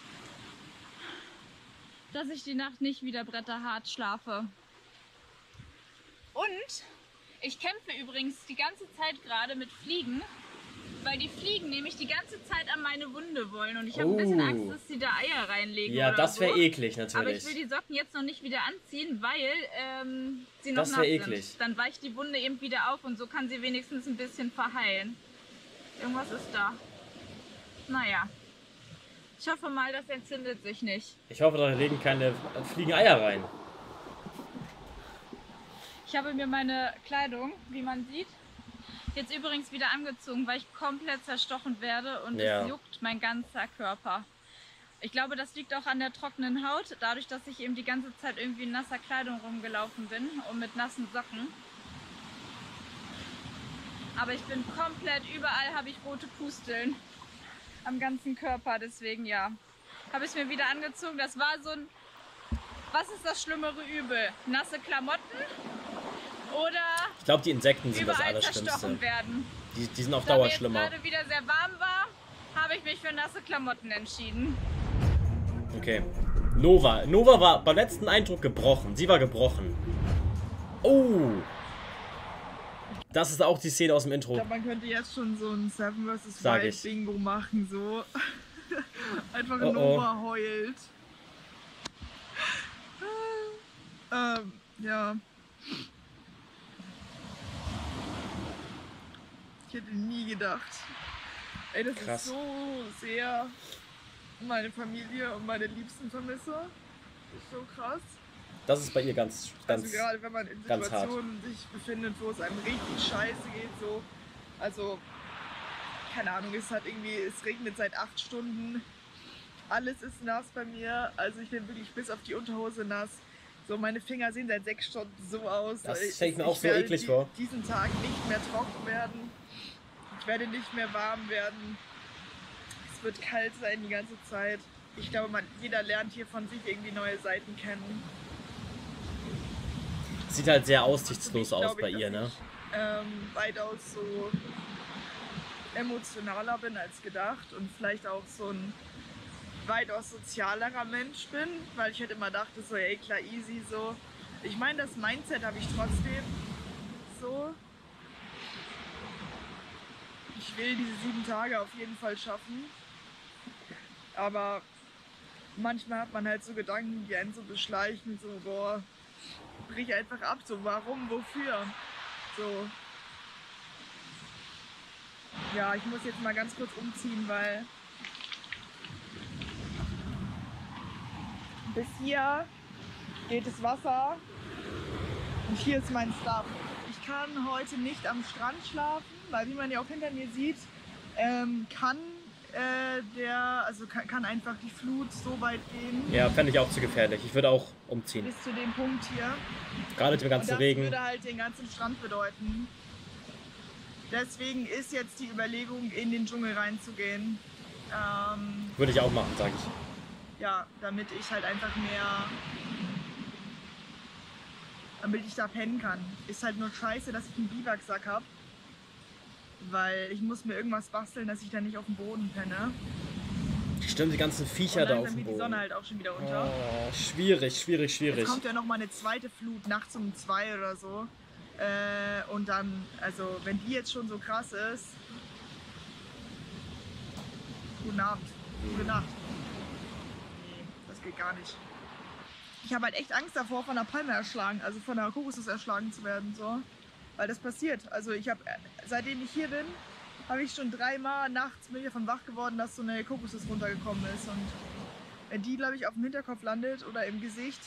dass ich die Nacht nicht wieder bretterhart schlafe. Und ich kämpfe übrigens die ganze Zeit gerade mit Fliegen, weil die Fliegen nämlich die ganze Zeit an meine Wunde wollen. Und ich habe Oh. ein bisschen Angst, dass sie da Eier reinlegen Ja, oder das wäre so. eklig Aber ich natürlich. will die Socken jetzt noch nicht wieder anziehen, weil ähm, sie noch Das nass wär sind. eklig. Dann weicht die Wunde eben wieder auf und so kann sie wenigstens ein bisschen verheilen. Irgendwas ist da. Naja. Ich hoffe mal, das entzündet sich nicht. Ich hoffe, da legen keine fliegen Eier rein. Ich habe mir meine Kleidung, wie man sieht, jetzt übrigens wieder angezogen, weil ich komplett zerstochen werde und Ja. es juckt mein ganzer Körper. Ich glaube, das liegt auch an der trockenen Haut, dadurch, dass ich eben die ganze Zeit irgendwie in nasser Kleidung rumgelaufen bin und mit nassen Socken. Aber ich bin komplett, überall habe ich rote Pusteln am ganzen Körper, deswegen ja. Habe ich mir wieder angezogen, das war so ein, was ist das schlimmere Übel? Nasse Klamotten oder Ich glaube, die Insekten sind das überall Allerschlimmste. zerstochen werden? Die, die sind auf Da Dauer mir jetzt schlimmer. gerade wieder sehr warm war, habe ich mich für nasse Klamotten entschieden. Okay. Nova. Nova war beim letzten Eindruck gebrochen. Sie war gebrochen. Oh. Das ist auch die Szene aus dem Ich Intro. glaube, man könnte jetzt schon so ein Seven versus. Sag Wild ich. Bingo machen, so. Einfach Oh, oh. Nova heult. ähm, ja. Ich hätte nie gedacht. Ey, das Krass. ist so sehr meine Familie und meine Liebsten vermisse. Das ist so krass. Das ist bei ihr ganz, ganz... Also gerade wenn man in ganz hart. Situationen sich befindet, wo es einem richtig scheiße geht, so, also, keine Ahnung, es hat irgendwie, es regnet seit acht Stunden, alles ist nass bei mir, also ich bin wirklich bis auf die Unterhose nass. So, meine Finger sehen seit sechs Stunden so aus. Das Ich- stell ich mir ich auch so werde eklig die, vor. diesen Tag nicht mehr trocken werden. Ich werde nicht mehr warm werden. Es wird kalt sein die ganze Zeit. Ich glaube, man, jeder lernt hier von sich irgendwie neue Seiten kennen. Sieht halt sehr aussichtslos Für mich aus glaube bei ich, ihr, dass ne? ich, ähm, weitaus so emotionaler bin als gedacht und vielleicht auch so ein weitaus sozialerer Mensch bin, weil ich halt immer dachte, so, ey, klar, easy, so. Ich meine, das Mindset habe ich trotzdem so. Ich will diese sieben Tage auf jeden Fall schaffen. Aber manchmal hat man halt so Gedanken, die einen so beschleichen, so, boah, brich einfach ab, so, warum, wofür? So. Ja, ich muss jetzt mal ganz kurz umziehen, weil bis hier geht das Wasser und hier ist mein Stuff. Ich kann heute nicht am Strand schlafen, weil wie man ja auch hinter mir sieht, ähm, kann äh, der, also kann, kann einfach die Flut so weit gehen Ja, fände ich auch zu gefährlich. Ich würde auch umziehen. bis zu dem Punkt hier. Gerade mit dem Und ganzen das Regen. würde halt den ganzen Strand bedeuten. Deswegen ist jetzt die Überlegung, in den Dschungel reinzugehen. Ähm, Würde ich auch machen, sage ich. ja, damit ich halt einfach mehr, damit ich da pennen kann. Ist halt nur scheiße, dass ich einen Biwaksack habe, weil ich muss mir irgendwas basteln, dass ich da nicht auf dem Boden penne. Stimmt, die ganzen Viecher Und da auf langsam dem geht die Sonne Boden. halt auch schon wieder unter. Oh, schwierig, schwierig, schwierig. Jetzt kommt ja noch mal eine zweite Flut nachts um zwei oder so. Äh, und dann, also wenn die jetzt schon so krass ist. Guten Abend. Gute Nacht. Nee, das geht gar nicht. Ich habe halt echt Angst davor, von einer Palme erschlagen, also von einer Kokosnuss erschlagen zu werden, so. Weil das passiert. Also ich habe, seitdem ich hier bin, habe ich schon dreimal nachts bin ich davon wach geworden, dass so eine Kokosnuss runtergekommen ist. Und wenn die, glaube ich, auf dem Hinterkopf landet oder im Gesicht,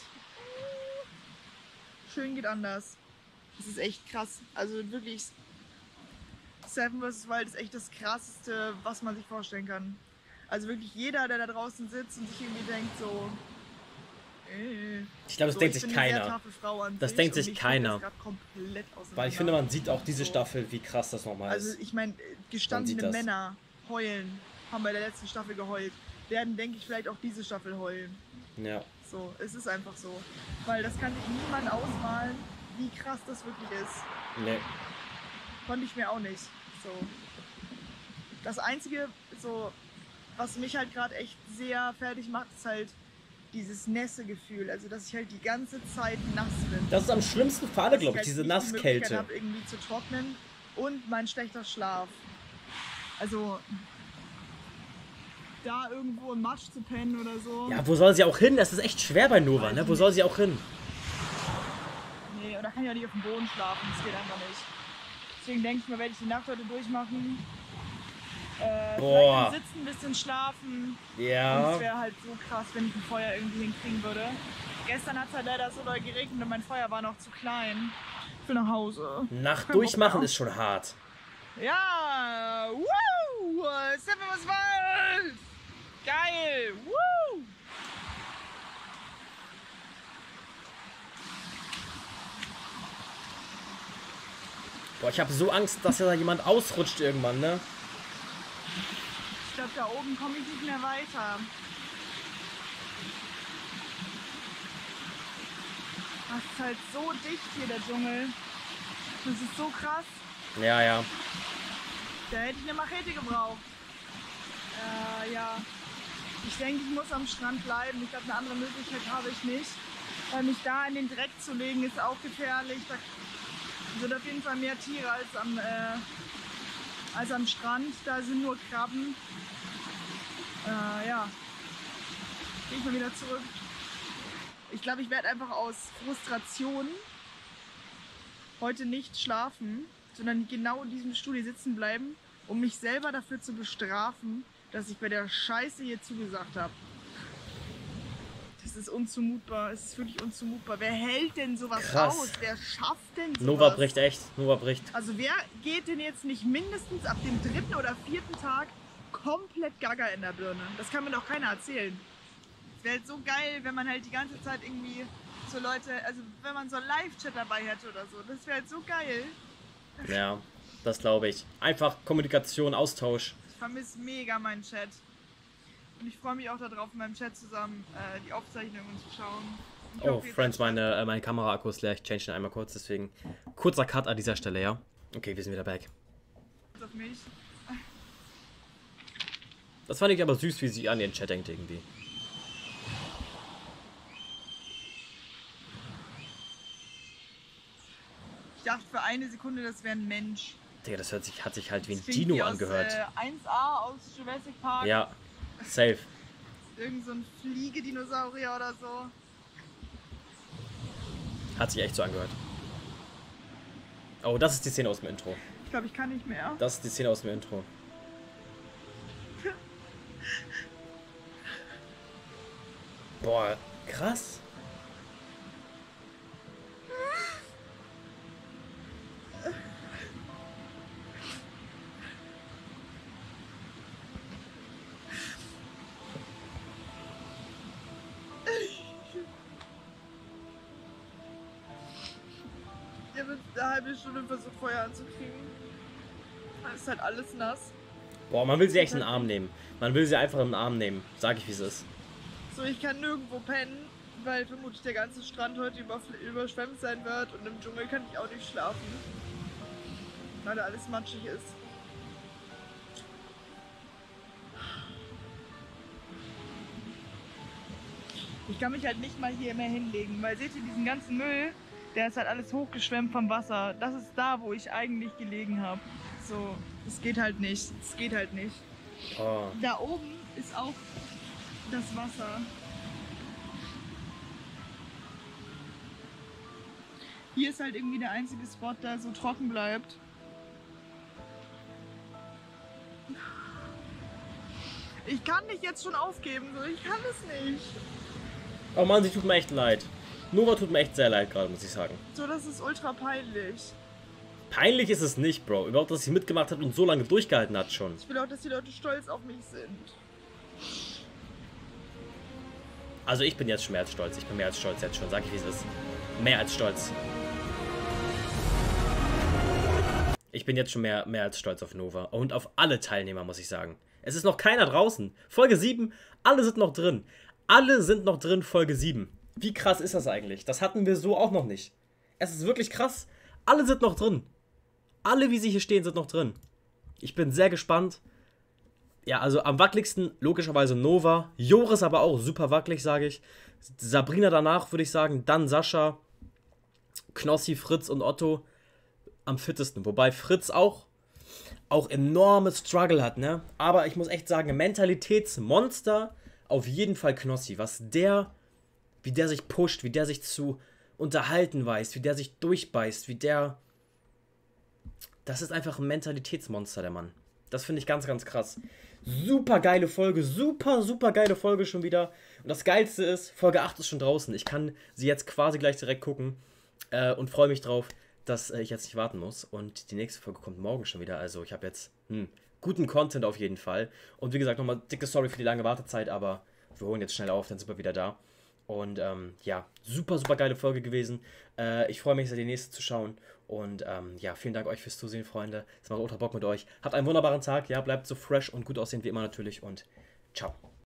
schön geht anders. Das ist echt krass. Also wirklich, Seven versus. Wild ist echt das Krasseste, was man sich vorstellen kann. Also wirklich jeder, der da draußen sitzt und sich irgendwie denkt so, Äh. Ich glaube, das So, denkt ich sich bin eine sehr keiner. taffe Frau an Das sich denkt und sich mich keiner. fällt das grad komplett auseinander. Weil ich finde, man sieht auch diese So. Staffel, wie krass das nochmal ist. Also ich meine, sieht gestandene das. Männer heulen, haben bei der letzten Staffel geheult, werden, denke ich, vielleicht auch diese Staffel heulen. Ja. So, es ist einfach so. Weil das kann sich niemand ausmalen, wie krass das wirklich ist. Nee. Konnte ich mir auch nicht. So. Das Einzige, so, was mich halt gerade echt sehr fertig macht, ist halt dieses Nässe-Gefühl. Also, dass ich halt die ganze Zeit nass bin. Das ist am schlimmsten für alle, Dass glaube ich, halt diese nicht die Möglichkeit Nasskälte. habe, irgendwie zu trocknen und mein schlechter Schlaf. Also, da irgendwo im Matsch zu pennen oder so. Ja, wo soll sie auch hin? Das ist echt schwer bei Nova, ne? Wo soll sie auch hin? Nee, oder kann ich auch nicht auf dem Boden schlafen, das geht einfach nicht. Deswegen denke ich mal, werde ich die Nacht heute durchmachen. Äh, Boah. vielleicht im Sitzen ein bisschen schlafen. Und Ja. es wäre halt so krass, wenn ich ein Feuer irgendwie hinkriegen würde. Gestern hat es halt leider so doll geregnet und mein Feuer war noch zu klein. Ich will nach Hause. Nacht Kein Bock durchmachen mehr. ist schon hart. Ja! Woo! Seven was Wald! Geil! Woo! Boah, ich habe so Angst, dass da jemand ausrutscht irgendwann, ne? Ich glaube, da oben komme ich nicht mehr weiter. Das ist halt so dicht hier, der Dschungel. Das ist so krass. Ja, ja. Da hätte ich eine Machete gebraucht. Äh, ja. Ich denke, ich muss am Strand bleiben. Ich glaube, eine andere Möglichkeit habe ich nicht. Weil mich da in den Dreck zu legen, ist auch gefährlich. Da sind auf jeden Fall mehr Tiere als am, äh, als am Strand. Da sind nur Krabben. Äh, ja. Gehe ich mal wieder zurück. Ich glaube, ich werde einfach aus Frustration heute nicht schlafen, sondern genau in diesem Studio sitzen bleiben, um mich selber dafür zu bestrafen, dass ich bei der Scheiße hier zugesagt habe. Das ist unzumutbar, es ist wirklich unzumutbar. Wer hält denn sowas Krass. aus? Wer schafft denn sowas? Nova bricht echt. Nova bricht. Also wer geht denn jetzt nicht mindestens ab dem dritten oder vierten Tag komplett gaga in der Birne? Das kann mir doch keiner erzählen. Es wäre halt so geil, wenn man halt die ganze Zeit irgendwie so Leute, also wenn man so einen Live-Chat dabei hätte oder so. Das wäre halt so geil. Ja, das glaube ich. Einfach Kommunikation, Austausch. Ich vermisse mega meinen Chat. Und ich freue mich auch darauf, in meinem Chat zusammen äh, die Aufzeichnungen zu schauen. Ich Oh, hoffe, ihr Friends, seid meine, äh, meine Kamera-Akku ist leer. Ich change den einmal kurz, deswegen kurzer Cut an dieser Stelle, ja? Okay, wir sind wieder back. stolz auf mich. Das fand ich aber süß, wie sie an ihren Chat denkt irgendwie. Ich dachte für eine Sekunde, das wäre ein Mensch. Digga, das hört sich, hat sich halt wie ein Das klingt Dino wie angehört. Aus, äh, eins A aus Jurassic Park. Ja, safe. Irgend so ein Fliegedinosaurier oder so. Hat sich echt so angehört. Oh, das ist die Szene aus dem Intro. Ich glaube, ich kann nicht mehr. Das ist die Szene aus dem Intro. Boah, krass. Ich habe jetzt eine halbe Stunde versucht, Feuer anzukriegen. Es ist halt alles nass. Boah, man will sie echt in den Arm nehmen. Man will sie einfach in den Arm nehmen. Sag ich, wie es ist. So, ich kann nirgendwo pennen, weil vermutlich der ganze Strand heute überfl- überschwemmt sein wird und im Dschungel kann ich auch nicht schlafen. Weil da alles matschig ist. Ich kann mich halt nicht mal hier mehr hinlegen, weil seht ihr diesen ganzen Müll, der ist halt alles hochgeschwemmt vom Wasser. Das ist da, wo ich eigentlich gelegen habe. So, es geht halt nicht. Es geht halt nicht. Oh. Da oben ist auch das Wasser. Hier ist halt irgendwie der einzige Spot, der so trocken bleibt. Ich kann nicht jetzt schon aufgeben, so ich kann es nicht. Oh Mann, sie tut mir echt leid. Nova tut mir echt sehr leid gerade, muss ich sagen. So, das ist ultra peinlich. Peinlich ist es nicht, Bro. Überhaupt, dass sie mitgemacht hat und so lange durchgehalten hat schon. Ich will auch, dass die Leute stolz auf mich sind. Also ich bin jetzt schon mehr als stolz. Ich bin mehr als stolz jetzt schon. Sag ich, wie es ist. Mehr als stolz. Ich bin jetzt schon mehr, mehr als stolz auf Nova. Und auf alle Teilnehmer, muss ich sagen. Es ist noch keiner draußen. Folge sieben, alle sind noch drin. Alle sind noch drin, Folge sieben. Wie krass ist das eigentlich? Das hatten wir so auch noch nicht. Es ist wirklich krass. Alle sind noch drin. Alle, wie sie hier stehen, sind noch drin. Ich bin sehr gespannt. Ja, also am wackeligsten logischerweise Nova. Joris aber auch super wackelig, sage ich. Sabrina danach, würde ich sagen. Dann Sascha, Knossi, Fritz und Otto am fittesten. Wobei Fritz auch, auch enormes Struggle hat, ne? Aber ich muss echt sagen, Mentalitätsmonster auf jeden Fall Knossi. Was der, wie der sich pusht, wie der sich zu unterhalten weiß, wie der sich durchbeißt, wie der... Das ist einfach ein Mentalitätsmonster, der Mann. Das finde ich ganz, ganz krass. Super geile Folge, super, super geile Folge schon wieder. Und das Geilste ist, Folge acht ist schon draußen. Ich kann sie jetzt quasi gleich direkt gucken äh, und freue mich drauf, dass äh, ich jetzt nicht warten muss. Und die nächste Folge kommt morgen schon wieder. Also ich habe jetzt hm, guten Content auf jeden Fall. Und wie gesagt, nochmal dicke Sorry für die lange Wartezeit, aber wir holen jetzt schnell auf, dann sind wir wieder da. Und ähm, ja, super, super geile Folge gewesen. Äh, ich freue mich sehr, die nächste zu schauen. Und ähm, ja, vielen Dank euch fürs Zusehen, Freunde. Es macht ultra Bock mit euch. Habt einen wunderbaren Tag. Ja, bleibt so fresh und gut aussehend wie immer natürlich. Und ciao.